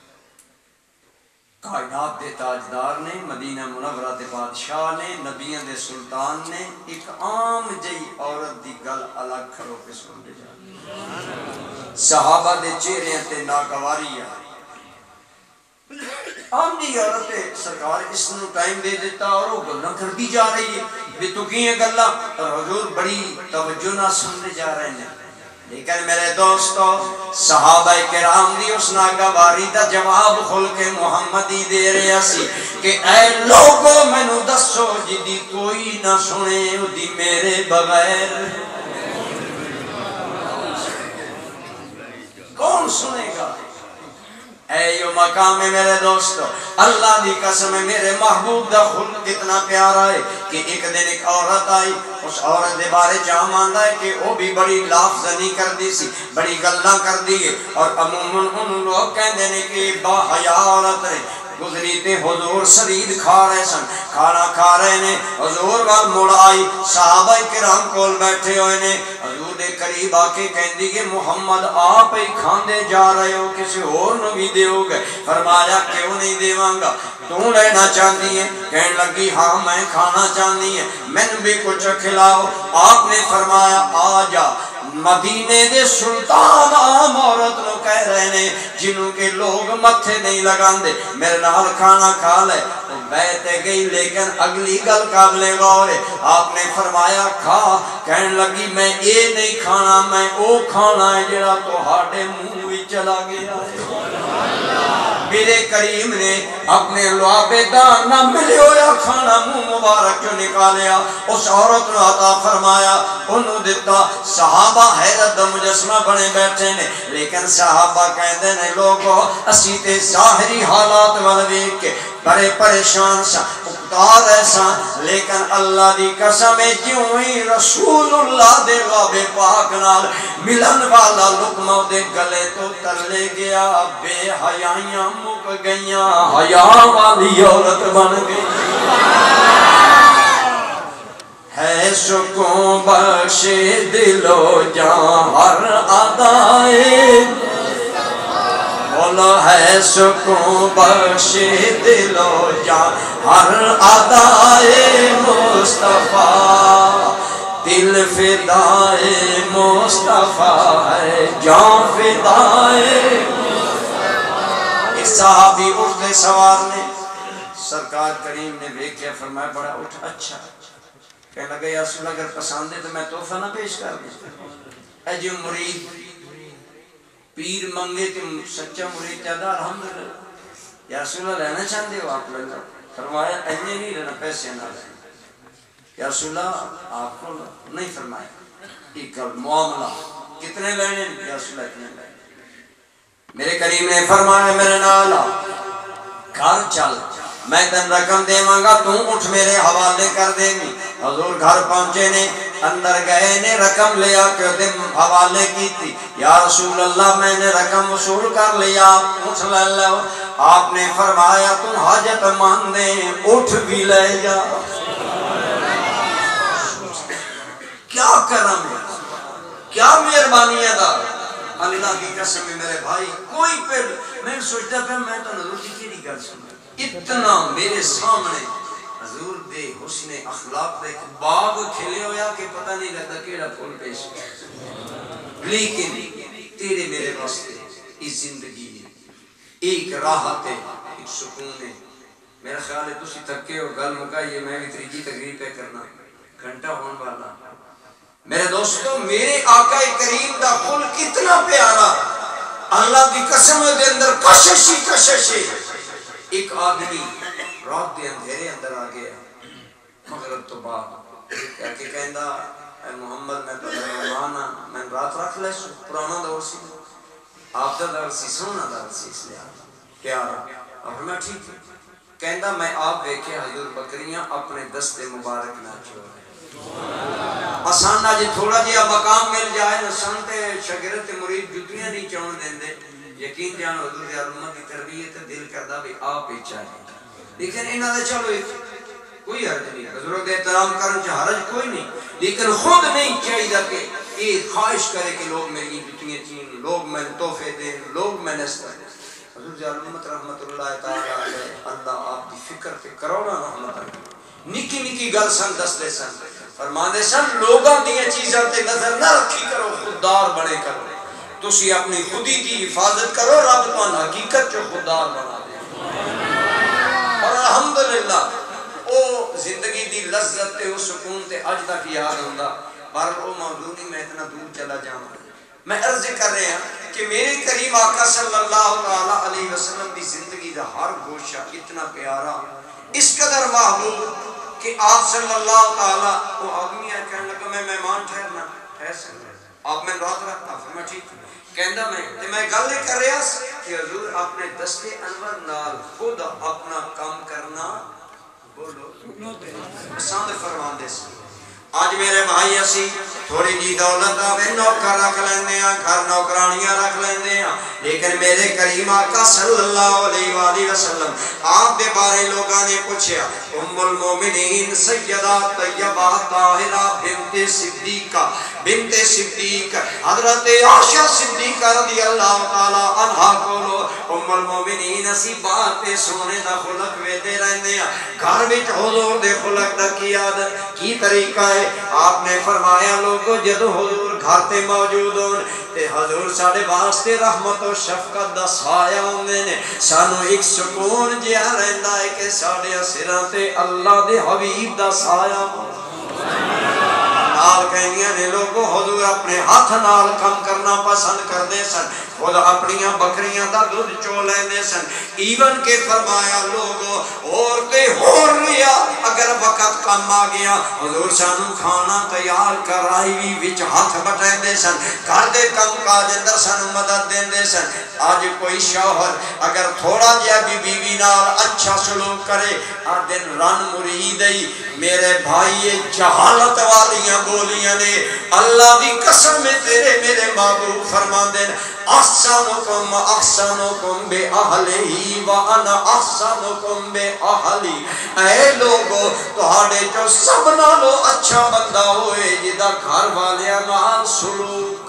کائنات دے تاجدار نے مدینہ منورہ دے بادشاہ نے نبیوں دے سلطان نے ایک عام جئی عورت دی گل الگ کھڑو کے سن دے جا صحابہ دے چہرے تے ناگواری آئی عام جی عورت ہے سرکار اس نے ٹائم دے دیتا اور وہ گلنا کر دی جا رہی ہے بھی تو کی ہے گلہ اور حضور بڑی توجہ نہ سن دے جا رہے ہیں لیکن میرے دوستو صحابہ کرام دی اس ناگواری دا جواب خلق محمدی دے رہے سی کہ اے لوگو میں نو دسو جدی کوئی نہ سنے دی میرے بغیر کون سنے گا اے یو مقام ہے میرے دوستو اللہ دی قسم ہے میرے محبوب دا خلق کتنا پیارا ہے کہ ایک دن ایک عورت آئی اس عورت دے بارے جام آندہ ہے کہ وہ بھی بڑی لافظنی کر دی سی بڑی گلہ کر دی ہے اور عموماً ان لوگ کہہ دینے کہ با حیاء عورت رہے گزری تے حضور سرید کھا رہے سن کھانا کھا رہے نے حضور وال مڑ آئی صحابہ کرام کول بیٹھے ہوئے نے حضور دے قریب آکے کہندی کہ محمد آپ ہی کھاندے جا رہے ہو کسی اور نو بھی دے ہو گئے فرمایا کیوں نہیں دیوانگا تو لینا چاہتی ہے کہنے لگی ہاں میں کھانا چاہتی ہے میں بھی کچھ کھلاؤ آپ نے فرمایا آجا مدینے دے سلطان عام عورت نو کہہ رہے نے جنہوں کے لوگ متھے نہیں لگان دے میرے نال کھانا کھا لے تو بیٹھے گئی لیکن اگلی گل قابل غور ہے آپ نے فرمایا کھا کہنے لگی میں اے نہیں کھانا میں او کھانا ہے جڑا تو ہاڑے منہ بھی چلا گیا ہے میرے کریم نے اپنے لعابے دار نہ ملے ہویا کھانا منہ مبارک جو نکالیا اس عورت نے عطا فرمایا انہوں دیتا صحابہ حیرت دا مجسمہ بنے بیٹھے نے لیکن صحابہ کہندے نے لوگوں اسی تے ظاہری حالات والوے کے بڑے پریشان سا اکتار ایسا لیکن اللہ دی قسم جیوں ہی رسول اللہ دے غاب پاک نال ملن والا لقمہ دے گلے تو تلے گیا بے حیائیاں مک گئیاں حیاء والی عورت بن گئی ہے سکون بخش دل و جان ہر ادائے بولا ہے سکون بخش دل و جان ہر ادائے مصطفیٰ دل فدائے مصطفیٰ ہے جان فدائے اس صحابی اٹھتے سوار نے سرکار کریم نے دیکھا فرمایا بڑا اٹھ اچھا کہنے لگا یا رسول اللہ اگر پسند ہے تو میں تحفہ نہ پیش کر دوں اے جو مرید پیر منگے تم سچا مرید چاہتا الحمدللہ یا رسول اللہ رہنا چاہتے ہو آپ لگا فرمایا اینے نہیں رہنا پیسے نہ رہنا یا رسول اللہ آپ کو نہیں فرمایا ایک معاملہ کتنے لینے یا رسول اللہ اتنے لینے میرے کریم نے فرمایا میرے نالا گھر چل میں تن رقم دے مانگا تو اٹھ میرے حوالے کر دے گی حضور گھر پہنچے نے اندر گئے نے رقم لیا کہ دے حوالے کی تھی یا رسول اللہ میں نے رقم وصول کر لیا اٹھ لے لو آپ نے فرمایا تو حاجت مان دے اٹھ بھی لے جا کیا کرم ہے کیا مہربانی ادا اللہ کی قسم میرے بھائی کوئی پھر میں سوچتا پہ میں تو حضور کی کیڑی گل سنا اتنا میرے سامنے حضور دے حسن اخلاق دے باغ کھلے ہویا کہ پتہ نہیں لگتا کیڑا پھول پیش لیکن تیرے میرے واسطے اس زندگی ایک راحت ہے ایک سکون ہے میرا خیال ہے تسی تھکے ہو گل مکائیے میں بھی تریجی تقریب پہ کرنا گھنٹہ ہون والا میرے دوستو میرے آقا کریم دا خل کتنا پیارا اللہ کی قسم دے اندر کششی کششی ایک آدمی رات دے اندھیرے اندر آ گیا مغرب تو بعد کہہ کے کہندہ اے محمد میں تو مہمانا میں رات رکھ لے سو پرانا دور سی آپ دا دور سی سونا دور سی اس لئے پیارا اور میں ٹھیک ہے کہندہ میں آپ دیکھے حضور بکریاں اپنے دست مبارک نہ چھوڑے آسان جی تھوڑا جہا مقام مل جائے نا سنتے شاگرد مرید جتیاں نہیں چون دیندے یقین جان حضور دی امت کی تربیت دل کردا بھی آپ ہی چاہیے لیکن انہاں دے چلو کوئی حرج نہیں حضور دے احترام کرن چ حرج کوئی نہیں لیکن خود نہیں چاہیے کہ یہ خواہش کرے کہ لوگ میری جتیاں چین لوگ میں تحفے دیں لوگ میں نسل حضور دی امت رحمت اللہ تعالی علیہ اللہ آپ دی فکر پہ کروڑا رحمت اللہ نکی نکی گل سن دستے سن فرماندے سن لوگاں دیاں چیزاں تے نظر نہ رکھی کرو خوددار بنے کرو تسی اپنی خودی کی حفاظت کرو رب تمہیں حقیقت جو خوددار بنا دے اور الحمدللہ او زندگی دی لذت تے او سکون تے اج تک یاد ہوندا پر او موضوع نہیں میں اتنا دور چلا جاواں میں عرض کر رہا ہوں کہ میرے کریم آقا صلی اللہ علیہ وسلم دی زندگی دا ہر گوشہ اتنا پیارا اس قدر محبوب کہ آپ صلی اللہ تعالیٰ وہ آدمی ہے کہنے لگا میں مہمان ٹھہرنا ٹھہر سکتا آپ میں رات رکھتا پھر میں ٹھیک کہندہ میں کہ میں گل نہیں کر رہا کہ حضور اپنے دستے انور نال خود اپنا کام کرنا بولو پسند فرمان دے سی آج میرے بھائی اسی تھوڑی جی دولت آوے نوکر رکھ لیندے ہیں گھر نوکرانیاں رکھ لیندے ہیں لیکن میرے کریم آقا صلی اللہ علیہ وآلہ وسلم آپ دے بارے لوگاں نے پوچھیا ام المومنین سیدہ طیبہ طاہرہ بنت صدیقہ بنت صدیق حضرت عائشہ صدیقہ رضی اللہ تعالی عنہا کولو ام المومنین اسی بات تے سونے دا خلق ویدے رہندے ہیں گھر وچ حضور دے خلق دا کی عادت کی طریقہ ہے آپ نے فرمایا لوگوں جدو حضور گھر تے موجود ہون تے حضور ساڑے واسطے رحمت و شفقت دا سایہ ہوندے نے سانو ایک سکون جہا رہندا ہے کہ ساڑے سراں تے اللہ دے حبیب دا سایہ نال کہنیاں نے لوگوں حضور اپنے ہاتھ نال کم کرنا پسند کر دے سن خود اپنیاں بکریاں دا دودھ چو لیندے سن ایون کے فرمایا لوگوں اور تے ہور ریا اگر وقت کم آ گیا حضور سانو کھانا تیار کرائی بھی وچ ہاتھ بٹائیں دے سن گھر دے کم کاج اندر سانو مدد دین دے سن آج کوئی شوہر اگر تھوڑا جہا بھی بیوی نال اچھا سلوک کرے آ دن رن مرید ای میرے بھائی جہالت والیاں بولیاں نے اللہ دی قسم میں تیرے میرے محبوب فرمان دین احسنکم احسنکم بے اہلہی وانا احسنکم بے اہلی اے لوگو تہاڑے جو سب نالو اچھا بندہ ہوئے جدہ گھر والیاں نال سلوک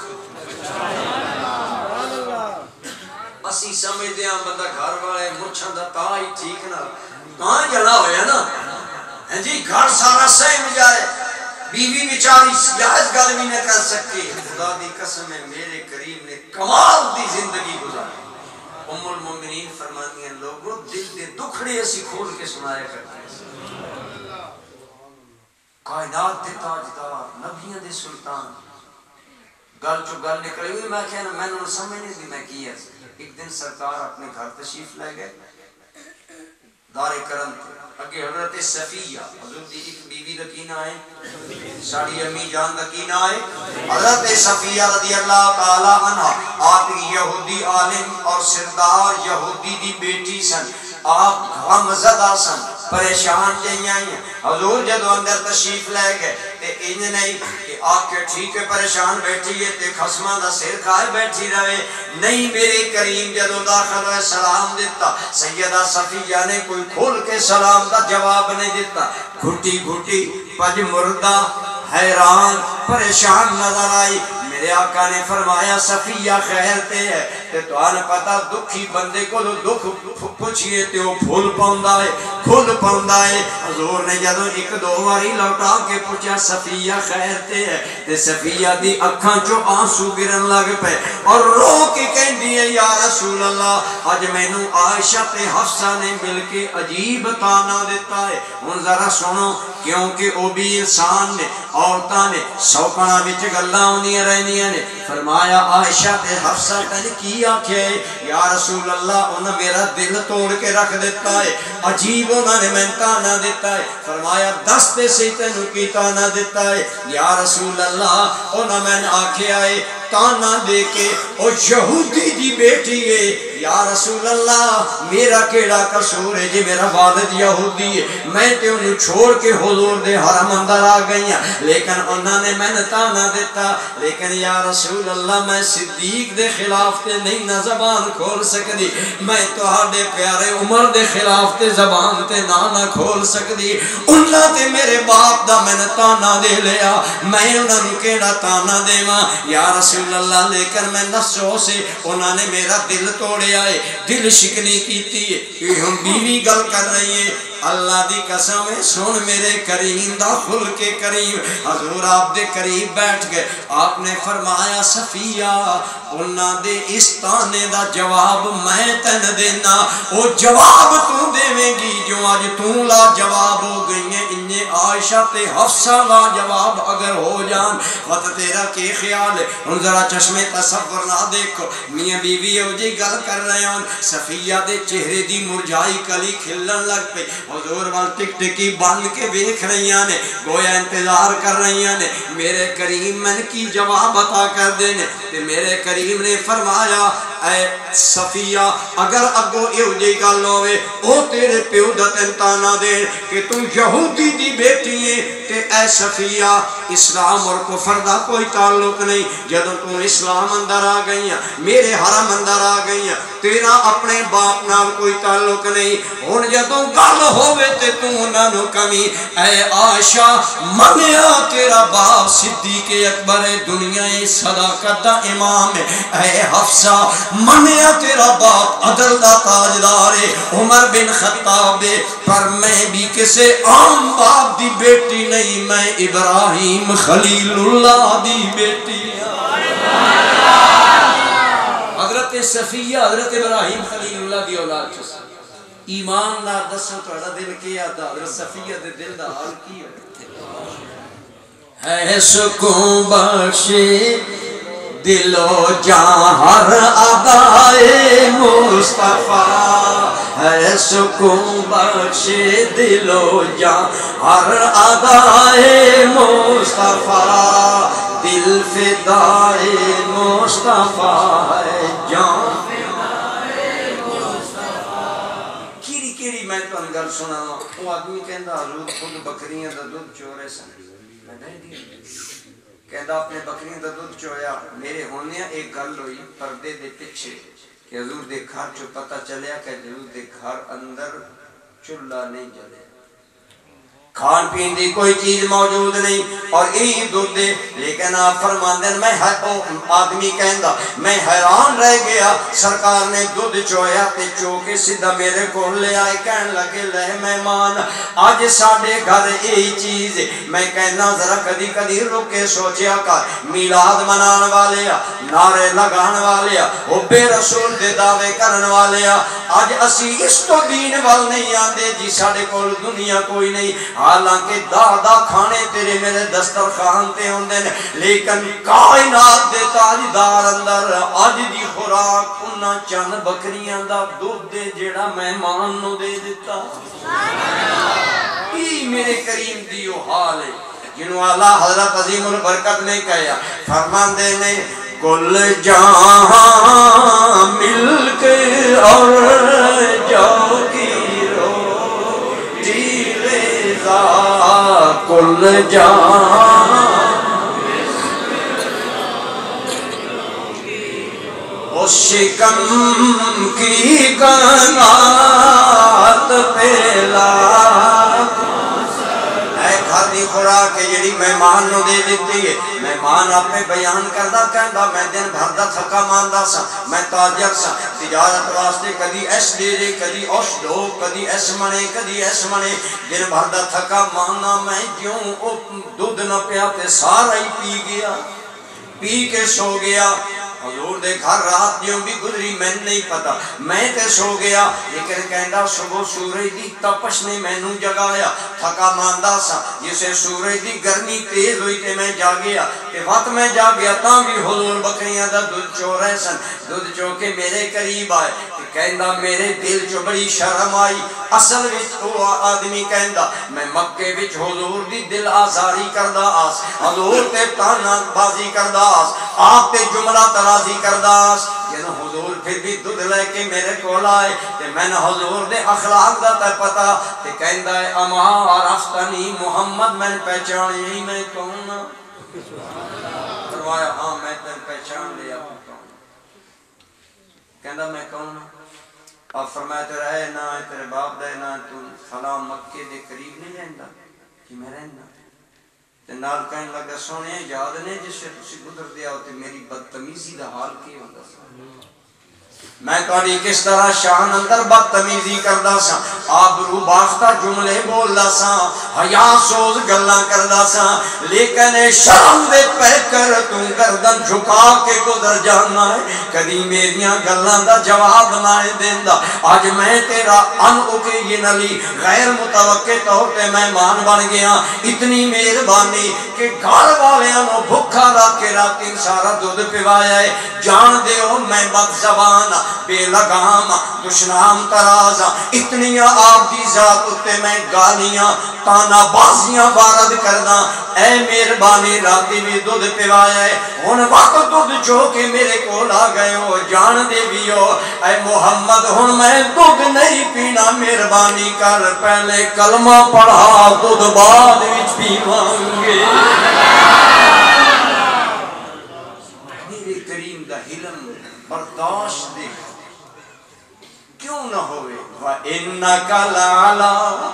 اسی سمجھ دیا بندہ گھر والے مچھن دا تائی ٹھیک نہ کہاں جلا ہویا نا جی گھر سارا سہم جائے بیوی بیچاری جائز گل بھی نہ کر سکتی خدا دی قسم ہے میرے کریم نے کمال دی زندگی گزاری ام المومنین فرماتی ہیں لوگوں دل دے دکھڑے اسی کھول کے سنایا کرتے ہیں کائنات دے تاجدار نبیوں دے سلطان گل چو گل نکلی ہوئی میں کہنا میں نے سمجھ نہیں دی میں کیا ایک دن سرکار اپنے گھر تشریف لے گئے دار کرم اگے حضرت صفیہ حضرت ایک بیوی دا کینا ہے ساڑی امی جان دا کینا ہے حضرت صفیہ رضی اللہ تعالی عنہ آپ یہودی عالم اور سردار یہودی دی بیٹی سن آپ غم زدہ سن پریشان جائیں آئیں حضور جدو اندر تشریف لے گئے تے انہیں نہیں کہ آپ کے ٹھیک ہے پریشان بیٹھی ہے تے خسمہ دا سر کھائے بیٹھی رہے نہیں میرے کریم جدو داخل ہوئے سلام دیتا سیدہ صفیہ نے کوئی کھول کے سلام دا جواب نہیں دیتا گھٹی گھٹی پج مردہ حیران پریشان نظر آئی میرے آقا نے فرمایا صفیہ خیر تے ہے تے تو آنے پتا دکھی بندے کو لو دکھ پوچھئے تے وہ پھول پاؤندہ ہے کھل پاؤندہ ہے حضور نے جدو ایک دو واری لوٹا کے پوچھا صفیہ خیر تے ہے تے صفیہ دی اکھاں چو آنسو گرن لگ پہ اور رو کے کہن دیئے یا رسول اللہ آج میں نو عائشہ تے حفصہ نے مل کے عجیب تانا دیتا ہے ان ذرا سنو کیونکہ وہ بھی انسان نے عورتاں نے سوکنا بچ گلاں ہونی رہنیاں نے فرمایا عائشہ تے حفصہ کہنے کی آنکھیں یا رسول اللہ انہوں میرا دل توڑ کے رکھ دیتا ہے عجیب انہوں نے میں تانا دیتا ہے فرمایا دستے سے تینو کی تانا دیتا ہے یا رسول اللہ انہوں میں آنکھیں آئے تانا دے کے او یہودی دی بیٹی ہے یا رسول اللہ میرا کیڑا قصور ہے جی میرا والد یہودی ہے میں تے انہوں چھوڑ کے حضور دے حرم اندر آ گئی ہیں لیکن انہوں نے میں نے تانا دیتا لیکن یا رسول اللہ میں صدیق دے خلاف تے نہیں نہ زبان کھول سکتی میں تو ہاڑے پیارے عمر دے خلاف تے زبان تے نہ نہ کھول سکتی انہوں تے میرے باپ دا میں نے تانا دے لیا میں انہوں نے کیڑا تانا دے ماں یا رسول اللہ لیکن میں نفسوں سے انہوں نے میرا دل توڑے آئے دل شکنی کیتی ہے کہ ہم بیوی گل کر رہی ہیں اللہ دی قسم ہے سن میرے کریم دا خلق کریم حضور آپ دے قریب بیٹھ گئے آپ نے فرمایا صفیہ انہاں دے اس تانے دا جواب میں تن دینا وہ جواب تو دے میں گی جو آج تو لا جواب ہو گئی ہیں انہیں عائشہ تے حفصہ لا جواب اگر ہو جان وقت تیرا کی خیال ہے ان ذرا چشمے تصور نہ دیکھو میاں بیوی ہو جی گل کر رہے ہیں صفیہ دے چہرے دی مرجائی کلی کھلن لگ پئی حضور وال ٹک ٹکی بند کے بیکھ رہی ہیں گویا انتظار کر رہی ہیں میرے کریم من کی جواب عطا کر دینے تے میرے کریم نے فرمایا اے صفیہ اگر اگو ایو جی گل ہوئے او تیرے پیو دا تنتانا دے کہ تم یہودی دی بیٹی ہے تے اے صفیہ اسلام اور کفر دا کوئی تعلق نہیں جدوں تم اسلام اندر آ گئی ہیں میرے حرم اندر آ گئی ہیں تیرا اپنے باپ نال کوئی تعلق نہیں ہن جدوں گل ہوئے تے تو انہاں نو کمی اے عائشہ منیا تیرا باپ صدیق اکبر دنیا صداقت دا امام ہے اے حفصہ منیا تیرا باپ عدل دا تاجدار ہے عمر بن خطاب ہے پر میں بھی کسے عام باپ دی بیٹی نہیں میں ابراہیم خلیل اللہ دی بیٹی حضرت صفیہ حضرت ابراہیم خلیل اللہ دی اولاد چھس ایمان نہ دسو توڑا دل کیا دا حضرت صفیہ دے دل دا حال کی ہے سکون بخشے دل و جان ہر ادائے مصطفیٰ ہے سکون بخشے دل و جان ہر ادائے مصطفیٰ دل فدائے مصطفیٰ ہے جان کیڑی کیڑی میں تو انگل سنا وہ آدمی کہندہ حضور خود بکریاں دا دودھ چورے سن میں نہیں دیا کہندہ اپنے بکریاں دا دودھ چویا میرے ہونے ایک گل ہوئی پردے دے پچھے کہ حضور دے گھر جو پتہ چلیا کہ حضور دے گھر اندر چلہ نہیں جلے کھان پین دی کوئی چیز موجود نہیں اور یہی دودھ دے لیکن آپ فرماندے میں آدمی کہندہ میں حیران رہ گیا سرکار نے دودھ چویا تے چوکے سیدھا میرے کو لے آئے کہن لگے لے مہمان آج ساڑھے گھر یہی چیز میں کہنا ذرا کدی کدی رکے سوچیا کر میلاد منان والے نعرے لگان والے حب رسول دے دعوے کرن والے آج اسی اس تو دین وال نہیں آندے جی ساڑھے کو دنیا کوئی نہیں حالانکہ دادا کھانے تیرے میرے دسترخوان تے ہوندے نے لیکن کائنات دے تاجدار اندر اج دی خوراک انہاں چند بکریاں دا دودھ دے جیڑا مہمان نو دے دیتا ای میرے کریم دیو حال ہے جنہوں اللہ حضرت عظیم البرکت نے کہا فرمان دے نے کل جہاں مل کے اور جاؤ کی کل جان اس شکم کی کنات پہلا اے گھر دی خوراک جڑی مہمان نو دے دیتی ہے مہمان اپنے بیان کردہ کہندہ میں دن بھر دا تھکا ماندہ سا میں تاجر سا تجارت واسطے کدی ایس دے دے کدی اوش دو کدی ایس منے کدی ایس منے دن بھر دا تھکا مانا میں جیوں دودھ نہ پیا تے سارا ہی پی گیا پی کے سو گیا حضور دے گھر رات دیوں بھی گزری میں نہیں پتا میں تے سو گیا لیکن کہندا صبح سورج دی تپش نے مینوں جگایا تھکا ماندا سا جسے سورج دی گرمی تیز ہوئی تے میں جاگیا تے وقت میں جاگیا تاں بھی حضور بکریاں دا دودھ چو رہے سن دودھ چو کے میرے قریب آئے کہندا میرے دل چ بڑی شرم آئی اصل وچ او آدمی کہندا میں مکے وچ حضور دی دل آزاری کردا آس حضور تے تانا بازی کردا آس آپ تے جملہ ترازی کردا آس جنہوں حضور پھر بھی دودھ لے کے میرے کول آئے تے میں نے حضور دے اخلاق دا تے پتا تے کہندا ہے اما عرفتنی محمد میں پہچانی میں کون فرمایا ہاں میں تے پہچان لیا کہندا میں کون آپ فرمایا تیرا ہے نا تیرے باپ دے نا تو فلاں مکے دے قریب نہیں رہندا کہ میں رہنا تے نال کہنے لگا سونے یاد نے جس سے تسی گزر دیا ہوتے میری بدتمیزی دا حال کی ہوندا میں تہاڈی کس طرح شان اندر بدتمیزی کردا سا آبرو باختہ جملے بولدا سا حیا سوز گلاں کردا سا لیکن شرم دے پہ کر تو گردن جھکا کے گزر جانا ہے کدی میریاں گلاں دا جواب نہ دیندا اج میں تیرا ان اوکے نلی غیر متوقع طور تے مہمان بن گیا اتنی مہربانی کہ گھر والیاں نو بھکھا رکھ کے رات سارا دودھ پوایا ہے جان دیو میں بد زبان بے لگام دشنام تراز اتنی آپ دی ذات اتے میں گالیاں تانا بازیاں وارد کرنا اے مہربانی راتی بھی دودھ پوایا ہے ہن وقت دودھ چو کے میرے کول آ گئے ہو جان دے بھی ہو اے محمد ہن میں دودھ نہیں پینا مہربانی کر پہلے کلمہ پڑھا دودھ بعد وچ پیواں گے میرے کریم دا حلم برداشت دے کیوں نہ ہوئے وَإِنَّكَ لَعَلَىٰ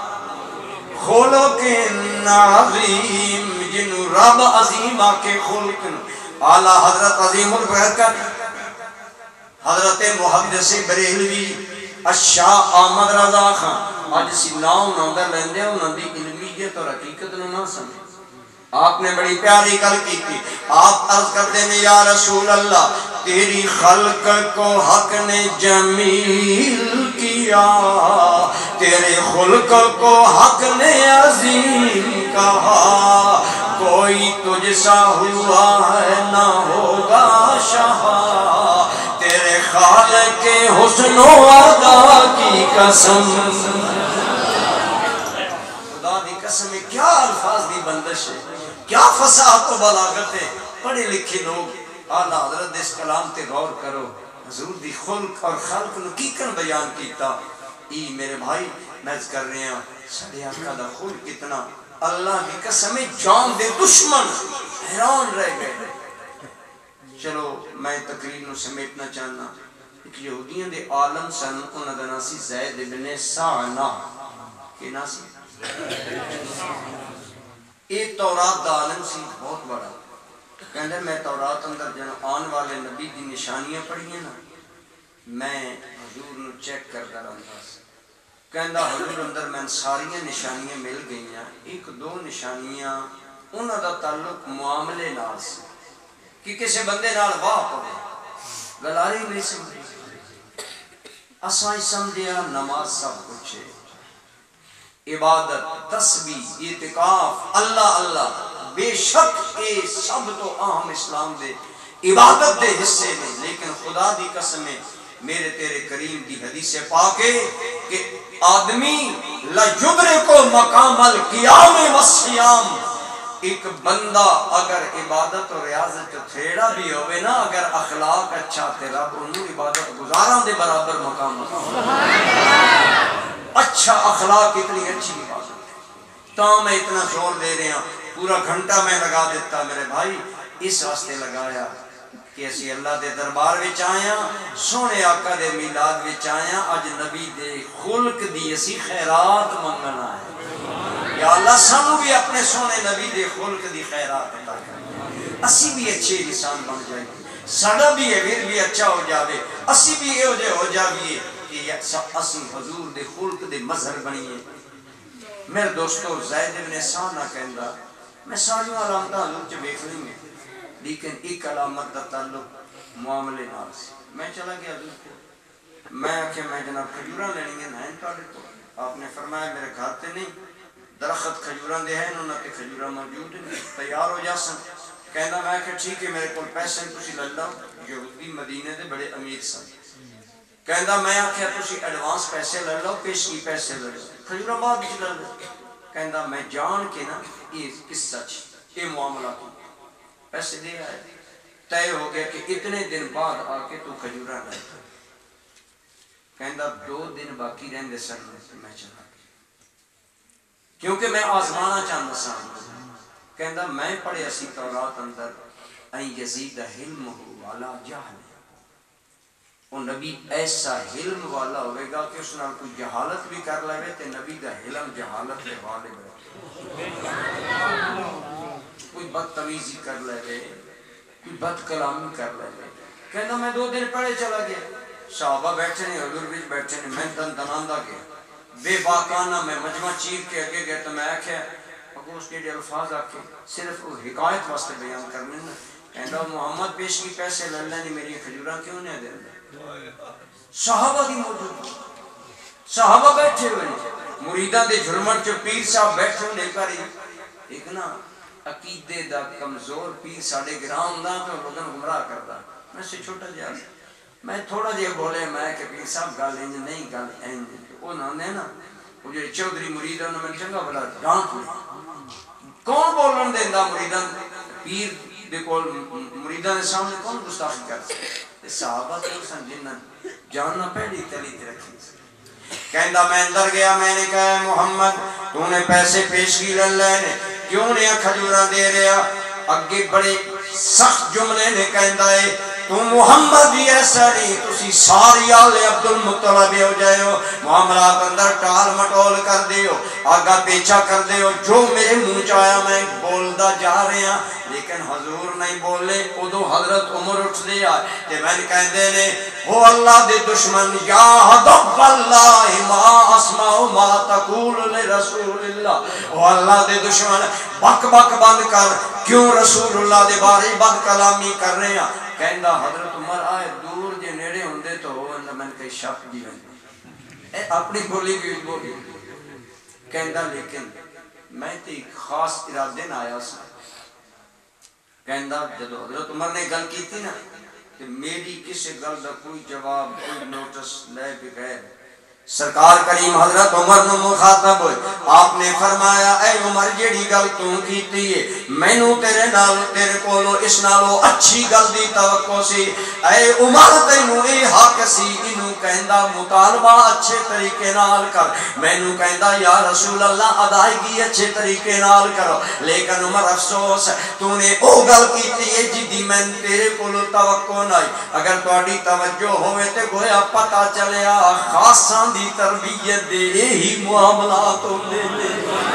خُلُقٍ عَظِيمٍ جنہوں رب عظیم آکے خلق اعلیٰ حضرت عظیم البرکت حضرت محدث بریلوی الشاہ احمد رضا خان آج سی ناؤ ناندر لیندے ہو نندی علمیت اور حقیقت نہ سمجھ آپ نے بڑی پیاری کل کی تھی آپ عرض کرتے ہیں یا رسول اللہ تیری خلق کو حق نے جمیل کیا تیرے خلق کو حق نے عظیم کہا کوئی تجھ سا ہوا ہے نہ ہوگا شاہ تیرے خالق کے حسن و عطا کی قسم خدا دی قسم کیا الفاظ دی بندش ہے کیا فصاحت و بلاغت ہے پڑھے لکھے لوگ اعلیٰ حضرت اس کلام تے غور کرو حضور دی خلق اور خلق نو کیکن بیان کیتا ای میرے بھائی محض کر رہے ہیں سڑے آقا دا خلق کتنا اللہ دی قسم جان دے دشمن حیران رہ گئے چلو میں تقریر نو سمیٹنا چاہنا ایک یہودیاں دے عالم سن انہاں دا ناسی زید ابن سعنا کہ ناسی ایک تورات دا عالم سی بہت بڑا کہندے میں تورات اندر جنہوں آن والے نبی دی نشانیاں پڑھی ہیں نا میں حضور نو چیک کر در انداز کہندہ حضور اندر میں ساریاں نشانیاں مل گئی ہیں ایک دو نشانیاں انہوں دا تعلق معاملے نال سے کہ کسی بندے نال واہ پڑے گلاری نہیں سمجھے اسائی سمجھیا نماز سب کچھ ہے عبادت تسبیح اعتکاف اللہ اللہ بے شک اے سب تو اہم اسلام دے عبادت دے حصے میں لیکن خدا دی قسم میرے تیرے کریم دی حدیث پاکے کہ آدمی لَيُدْرِكُ مَقَامَ الْقِيَامِ وَالصِّيَامِ ایک بندہ اگر عبادت اور ریاضت تھیڑا بھی ہوئے نا اگر اخلاق اچھا تے رب انہوں عبادت گزاراں دے برابر مقام مقام اچھا اخلاق اتنی اچھی عبادت تاں میں اتنا زور دے رہے ہیں پورا گھنٹہ میں لگا دیتا میرے بھائی اس واسطے لگایا کہ اسی اللہ دے دربار وچ آیا سونے آقا دے میلاد وچ آیا اج نبی دے خلق دی اسی خیرات منگنا ہے یا اللہ سانو بھی اپنے سونے نبی دے خلق دی خیرات عطا کر اسی بھی اچھے انسان بن جائے ساڈا بھی ہے بھی اچھا ہو جاوے اسی بھی اے ہو جے ہو جاویے کہ اسی حضور دے خلق دے مظہر بنیے میرے دوستو زید ابن سعنا کہندا میں ساری علامتاں حضور چ ویکھ لیں گے لیکن ایک علامت دا تعلق معاملے نال سی میں چلا گیا حضور کو میں آخیا میں جناب کھجوراں لینی ہیں تواڈے کو آپ نے فرمایا میرے گھر تے نہیں درخت کھجوراں دے ہیں انہاں تے کھجوراں موجود ہیں تیار ہو جاسن کہندا میں کہ ٹھیک ہے میرے کول پیسے تسی لے لو یہودی مدینے دے بڑے امیر سن کہندا میں آخیا تسی ایڈوانس پیسے لے لو پیشگی پیسے لے لو کھجوراں بعد وچ لے لو کہندا میں جان کے نا یہ قصہ یہ معاملہ کو پیسے دے آئے طے ہو گیا کہ اتنے دن بعد آ کے تو کھجوراں لے کہندا دو دن باقی رہندے سن میں چلا کیونکہ میں آزمانا چاہتا سا کہندا میں پڑھیا سی تورات اندر این یزید علم والا جہل وہ نبی ایسا علم والا ہوئے گا کہ اس نال کوئی جہالت بھی کر لے تے نبی دا علم جہالت دے غالب ہے کوئی بدتمیزی کر لے کوئی بد کلامی کر لے کہندا میں دو دن پڑھے چلا گیا صحابہ بیٹھے نے حضور بھی بیٹھے نے میں تن تناندا گیا بے باکانہ میں مجمع چیر کے اگے گئے تو میں آکھیا اگو اس کے جو الفاظ آکے صرف حکایت واسطے بیان کرنے نا کہندا محمد پیش کی پیسے لے لے نہیں میری کھجوراں کیوں نہیں دے صحابہ دی موجود صحابہ بیٹھے ہوئے مریداں دے جھرمٹ چ پیر صاحب بیٹھے ہوئے کری ایک نا عقیدے دا کمزور پیر ساڈے گراؤں دا تو لوگوں گمراہ کردا میں سے چھوٹا جا میں تھوڑا جہا بولے میں کہ پیر صاحب گل انج نہیں گل انج انہوں نے نا وہ جو چودھری مرید انہوں نے چنگا بلا ڈانٹ ہوئی کون بولن دیندا مریداں پیر دے کول مریداں دے سامنے کون گستاخی کر سکے صحابہ تو سن جنہاں جاننا پہلی تلی تے رکھی کہندا میں اندر گیا میں نے کہا محمد تو نے پیسے پیشگی لے لے نے کیوں نے کھجوراں دے رہا اگے بڑے سخت جملے نے کہندا ہے تو محمد ہی ایسا نہیں تسی ساری آل عبد المطلب ہو جائے ہو معاملات اندر ٹال مٹول کر دے ہو آگا پیچھا کر دے ہو جو میرے منہ چایا میں بولدا جا رہے ہیں لیکن حضور نہیں بولے ادو حضرت عمر اٹھ دے آئے کہ میں نے کہہ دے نے ہو اللہ دے دشمن یا حضب اللہ ما اسمع ما تقول لرسول اللہ ہو اللہ دے دشمن بک بک بند کر کیوں رسول اللہ دے بارے بد کلامی کر رہے ہیں کہندا حضرت عمر آئے دور جے نیڑے ہوندے تو انہاں میں کئی شک دی وے اے اپنی بولی بھی بولی کہندا لیکن میں تے ایک خاص ارادے نہ آیا سا کہندا جب حضرت عمر نے گل کی تھی نا کہ میری کسی گل دا کوئی جواب کوئی نوٹس لے بغیر سرکار کریم حضرت عمر نے مخاطب ہوئے آپ نے فرمایا اے عمر جیڑی گل تو کیتی ہے مینوں تیرے نال تیرے کولو اس نالو اچھی گل دی توقع سی اے عمر تینوں اے حق سی اینوں کہندا مطالبہ اچھے طریقے نال کر مینوں کہندا یا رسول اللہ ادائیگی اچھے طریقے نال کرو لیکن عمر افسوس تو نے او گل کیتی ہے جدی میں تیرے کولو توقع نہیں اگر تہاڈی توجہ ہوے تے گویا پتہ چلیا خاصاں دی تربیت دے ہی معاملات ہوندے نے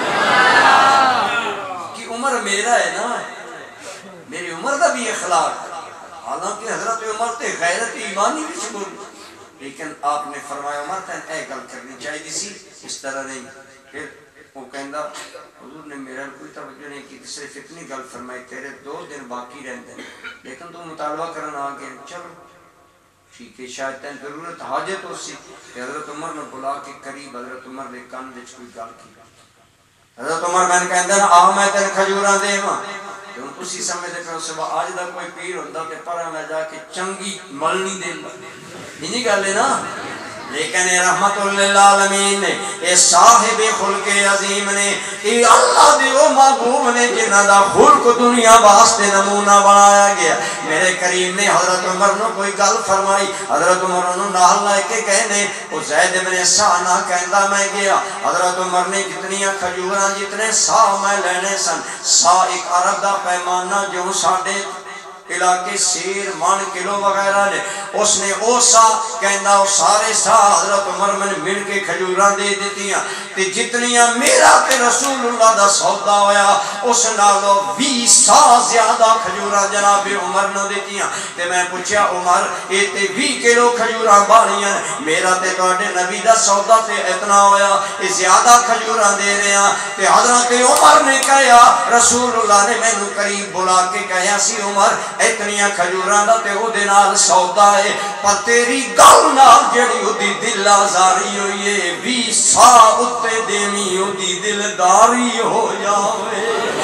کہ عمر میرا ہے نا میری عمر دا بھی اخلاق حالانکہ حضرت عمر تے غیرت ایمانی بھی شکر لیکن آپ نے فرمایا عمر تین اے گل کرنی چاہیے سی اس طرح نہیں پھر وہ کہندا حضور نے میرا کوئی توجہ نہیں کی صرف اتنی گل فرمائی تیرے دو دن باقی رہندے لیکن تو مطالبہ کرنا آ گئے چلو ٹھیک ہے شاید تین ضرورت حاجت ہو سی کہ حضرت عمر نے بلا کے قریب حضرت عمر نے کان وچ کوئی گل کی حضرت عمر میں کہندا نا آ میں تین کھجوراں دیواں تے ہن اسی سمے تے پھر صبح اج دا کوئی پیر ہوندا تے پرا میں جا کے چنگی ملنی دیندا اینی گل ہے نا لیکن رحمت للعالمین نے اے صاحب خلق عظیم نے اے اللہ دے او محبوب نے جنہاں دا خلق دنیا واسطے نمونہ بنایا گیا میرے کریم نے حضرت عمر نو کوئی گل فرمائی حضرت عمر نو نال لے کے کہنے او زید بن سانا کہندا میں گیا حضرت عمر نے جتنیاں کھجوراں جتنے سا میں لینے سن سا ایک عرب دا پیمانہ جو ساڈے علاقے سیر مان کلو وغیرہ نے اس نے او سا کہنا او سارے سا حضرت عمر میں مل کے کھجوراں دے دیتیاں تے جتنیاں میرا تے رسول اللہ دا سودا ہویا اس نالو بیس سا زیادہ کھجوراں جناب عمر نے دیتیاں تے میں پوچھیا عمر اے تے بیس کلو کھجوراں بالیاں میرا تے تواڈے نبی دا سودا تے اتنا ہویا اے زیادہ کھجوراں دے رہے ہیں تے حضرت عمر نے کہا رسول اللہ نے مینوں قریب بلا کے کہیا سی عمر اتنیاں کھجوراں دا تے او دے نال سودا ہے پر تیری گل نال جڑی او دی دل آزاری ہوئی ہے بھی سا اتے دیویں او دی دلداری ہو جاوے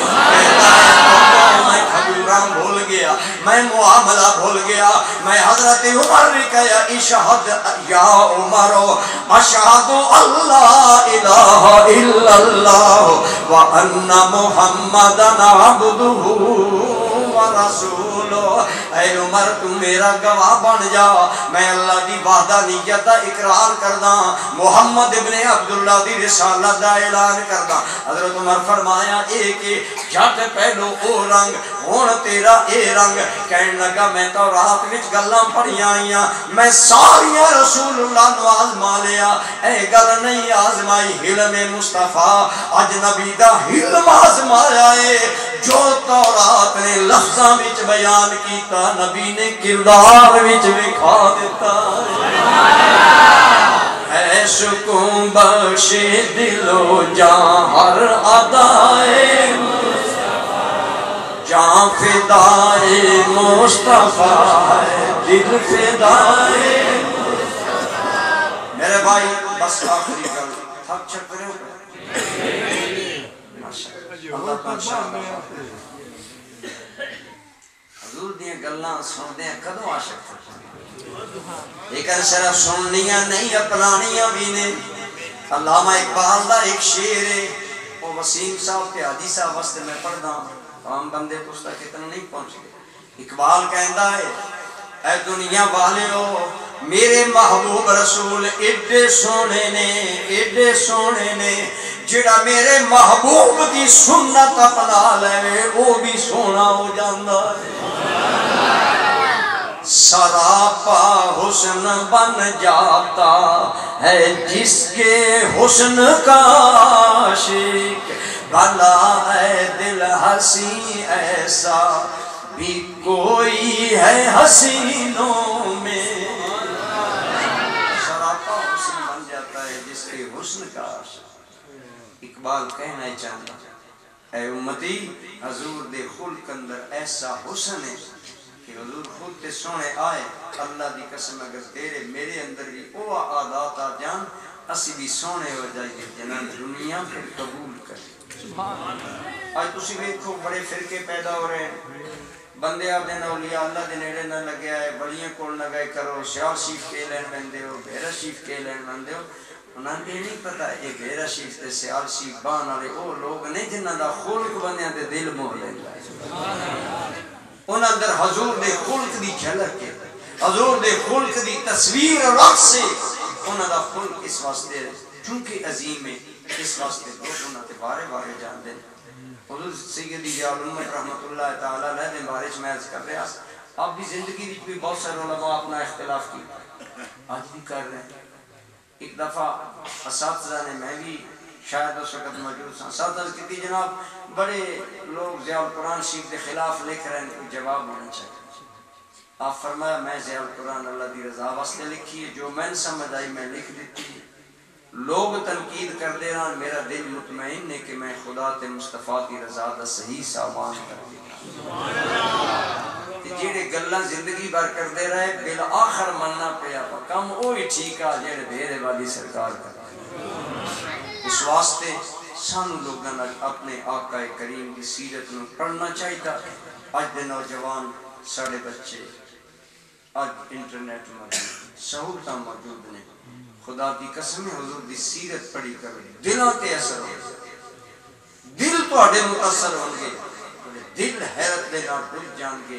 میں کھجوراں بھول گیا میں معاملہ بھول گیا میں حضرت عمر نے کہا اشہد یا عمر اشہد اللہ الہ الا اللہ وان محمدن عبدہ ورسولہ اے عمر تم میرا گواہ بن جا میں اللہ دی وحدانیت دا اقرار کردا محمد ابن عبداللہ دی رسالت دا اعلان کردا حضرت عمر فرمایا اے کہ جٹ پہلو او رنگ ہون تیرا اے رنگ کہن لگا میں تو رات وچ گلاں پڑھیاں آئیاں میں ساریاں رسول اللہ نو آزما لیا اے گل نہیں آزمائی حلم مصطفیٰ اج نبی دا حلم آزمایا ہے جو تورات نے لفظاں وچ بیان کیتا نبی نے کردار وچ وکھا دیتا اے سکون بخش دل و جان ہر ادائے جان فدائے مصطفیٰ دل فدائے میرے بھائی بس آخری گل تھک چک رہے ہو اللہ پاک حضور دیاں گلاں سن دیاں کدوں عاشق لیکن صرف سننیاں نہیں اپنانیاں بھی نے علامہ اقبال دا ایک شعر ہے وہ وسیم صاحب کے حدیث صاحب واسطے میں پڑھدا عام بندے تو اس تک اتنا نہیں پہنچ گئے اقبال کہندا ہے اے دنیا والے ہو میرے محبوب رسول ایڈے سونے نے ایڈے سونے نے جڑا میرے محبوب دی سنت اپنا لے وہ بھی سونا ہو جاندا ہے سراپا حسن بن جاتا ہے جس کے حسن کا عاشق بھلا ہے دل حسین ایسا بھی کوئی ہے حسینوں میں سراپا حسن بن جاتا ہے جس کے حسن کا عاشق اقبال کہنا ہی چاہتا اے امتی حضور دے خلق اندر ایسا حسن ہے کہ حضور خود تے سونے آئے اللہ دی قسم اگر تیرے میرے اندر بھی او عادات آ جان اسی بھی سونے ہو جائے جنان دنیا پھر قبول کرے آج تسی دیکھو بڑے فرقے پیدا ہو رہے ہیں بندے آپ دن اولیاء اللہ دے نیڑے نہ لگے آئے بلیاں کول نہ گئے کرو سیال شیف کے لین بندے ہو بھیرہ شیف کے لین بندے ہو انہاں نے نہیں پتا یہ بھیرہ شیف تے سیال شیف بان والے او لوگ نہیں جنہاں دا خلق بندیاں دے دل موہ لے جائے ان اندر حضور دے خلق دی جھلک کے حضور دے خلق دی تصویر رکھ سے انہاں دا خلق اس واسطے چونکہ عظیم ہے اس واسطے لوگ انہاں تے بارے بارے جان دیں حضور سیدی جلال امت رحمت اللہ تعالیٰ علیہ دے بارے میں عرض کر رہے ہیں آپ بھی زندگی وچ بھی بہت سارے علماء اپنا اختلاف کی آج بھی کر رہے ہیں ایک دفعہ اساتذہ نے میں بھی شاید اس وقت موجود تھا اساتذہ کہتی جناب بڑے لوگ ضیاء القرآن شریف کے خلاف لکھ رہے ہیں کوئی جواب ہونا چاہیے آپ فرمایا میں ضیاء القرآن اللہ دی رضا واسطے لکھی ہے جو میں نے سمجھ آئی میں لکھ دیتی ہے لوگ تنقید کر دے رہا میرا دل مطمئن ہے کہ میں خدا تے مصطفیٰ کی رضا دا صحیح سامان کر دیا جیڑے گلاں زندگی بھر کر دے رہے بالآخر مننا پیا کم وہی ٹھیک آ جیڑے بھیرے والی سرکار کر اس واسطے سانو لوگاں اپنے آقا کریم کی سیرت میں پڑھنا چاہیے اج دے نوجوان ساڑھے بچے اج انٹرنیٹ موجود سہولتاں موجود نے خدا دی قسم حضور دی سیرت پڑھی کر دلوں تے اثر ہو دل تواڈے متاثر ہون گے دل حیرت دے نال ڈل جان گے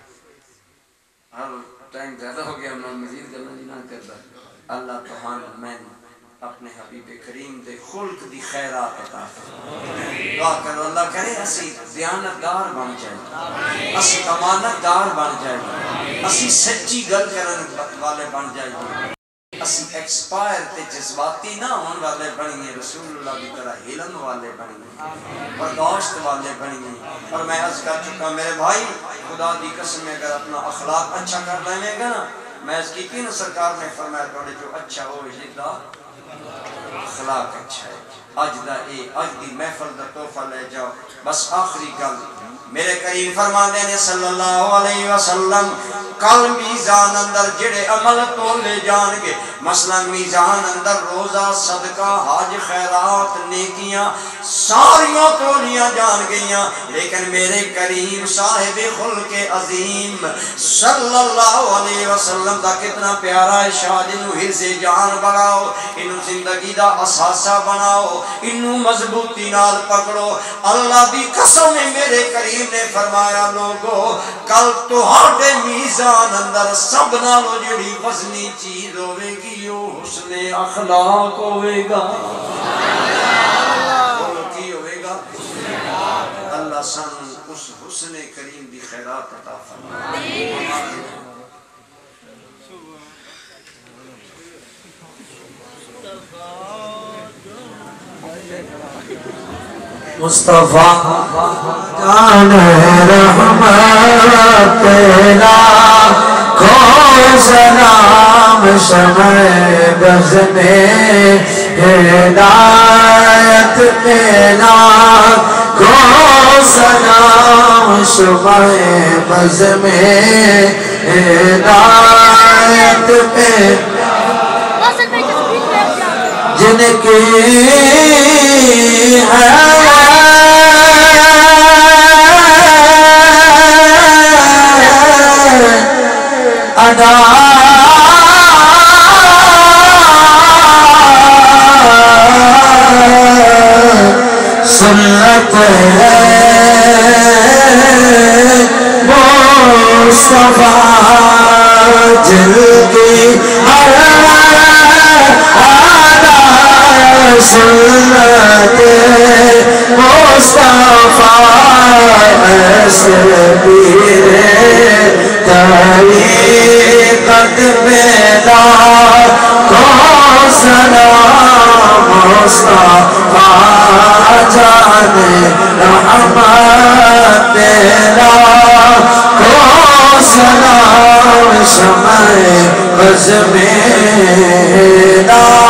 ہر ٹائم زیادہ ہو گیا میں مزید گلاں نہیں نہ کردا اللہ تہان میں اپنے حبیب کریم دے خلق دی خیرات عطا فرمائے دعا کرو اللہ کرے اسی دیانتدار بن جائے اسی امانتدار بن جائے اسی سچی گل کرن والے بن جائے اسی ایکسپائر تے جذباتی نہ ہون والے بنیے رسول اللہ کی طرح ہلن والے بنیے برداشت والے بنیے اور میں عرض کر چکا میرے بھائی خدا دی قسم میں اگر اپنا اخلاق اچھا کر لیں گا نا میں اس کی تین سرکار نے فرمایا توڑے جو اچھا ہو جدا اخلاق اچھا ہے اج دا اے اج دی محفل دا تحفہ لے جاؤ بس آخری گل میرے کریم فرماندے نے صلی اللہ علیہ وسلم کل میزان اندر جڑے عمل تولے جان گے، مثلا میزان اندر روزہ، صدقہ، حج، خیرات، نیکیاں ساریاں تولیاں جان گئیاں، لیکن میرے کریم صاحب خلق عظیم صلی اللہ علیہ وسلم دا کتنا پیارا ارشاد، انہوں حرز جان بناؤ، انہوں زندگی دا اساسہ بناؤ، انہوں مضبوطی نال پکڑو۔ اللہ دی قسم میرے کریم نے فرمایا لوگو کل تہاڈے میزان اندر سب نالو جڑی وزنی چیز ہوے گی وہ حسن اخلاق ہوے گا۔ کی ہوے گا؟ اللہ سانو اس حسن کریم دی خیرات عطا فرمائے۔ مصطفیٰ جان رحمت تیرا کھو سلام شمع بز میں ہدایت تیرا کھو سلام شمع بز میں ہدایت پہ جن کی ہے ادا سنت ہے مصطفیٰ جن کی سنت مصطفیٰ ایسے پیر طریقت پیدا کو سلام مصطفیٰ جان رحمت تیرا کو سلام شمع بز میں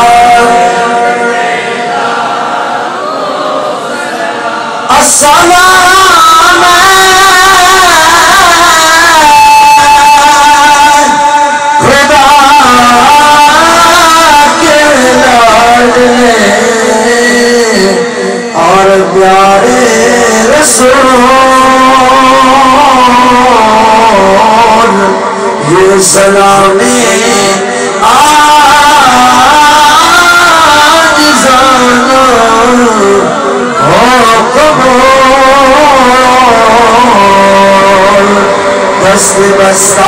السلام خدا کے لاڈلے اور پیارے رسول یہ سلامی دست بستہ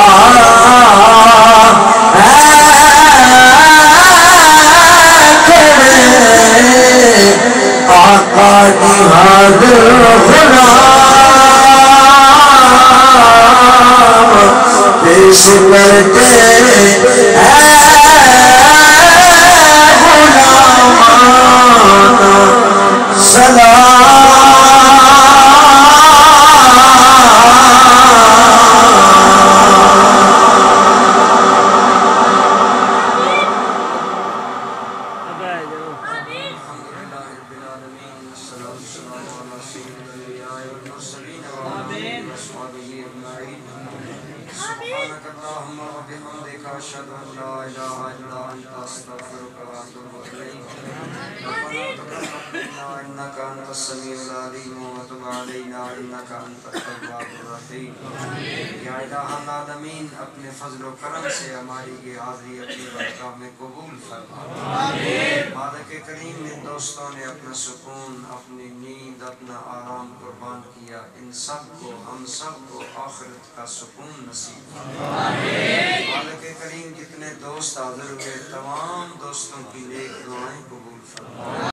آقا نہاد غلام پیش کرتے غلامان سلام اپنے فضل و کرم سے ہماری یہ حاضری اپنی برکات میں قبول فرما۔ مالک کریم نے دوستوں نے اپنا سکون، اپنی نیند، اپنا آرام قربان کیا، ان سب کو ہم سب کو آخرت کا سکون نصیب فرما۔ مالک کریم جتنے دوست حاضر ہوئے تمام دوستوں کی نیک دعائیں قبول فرما۔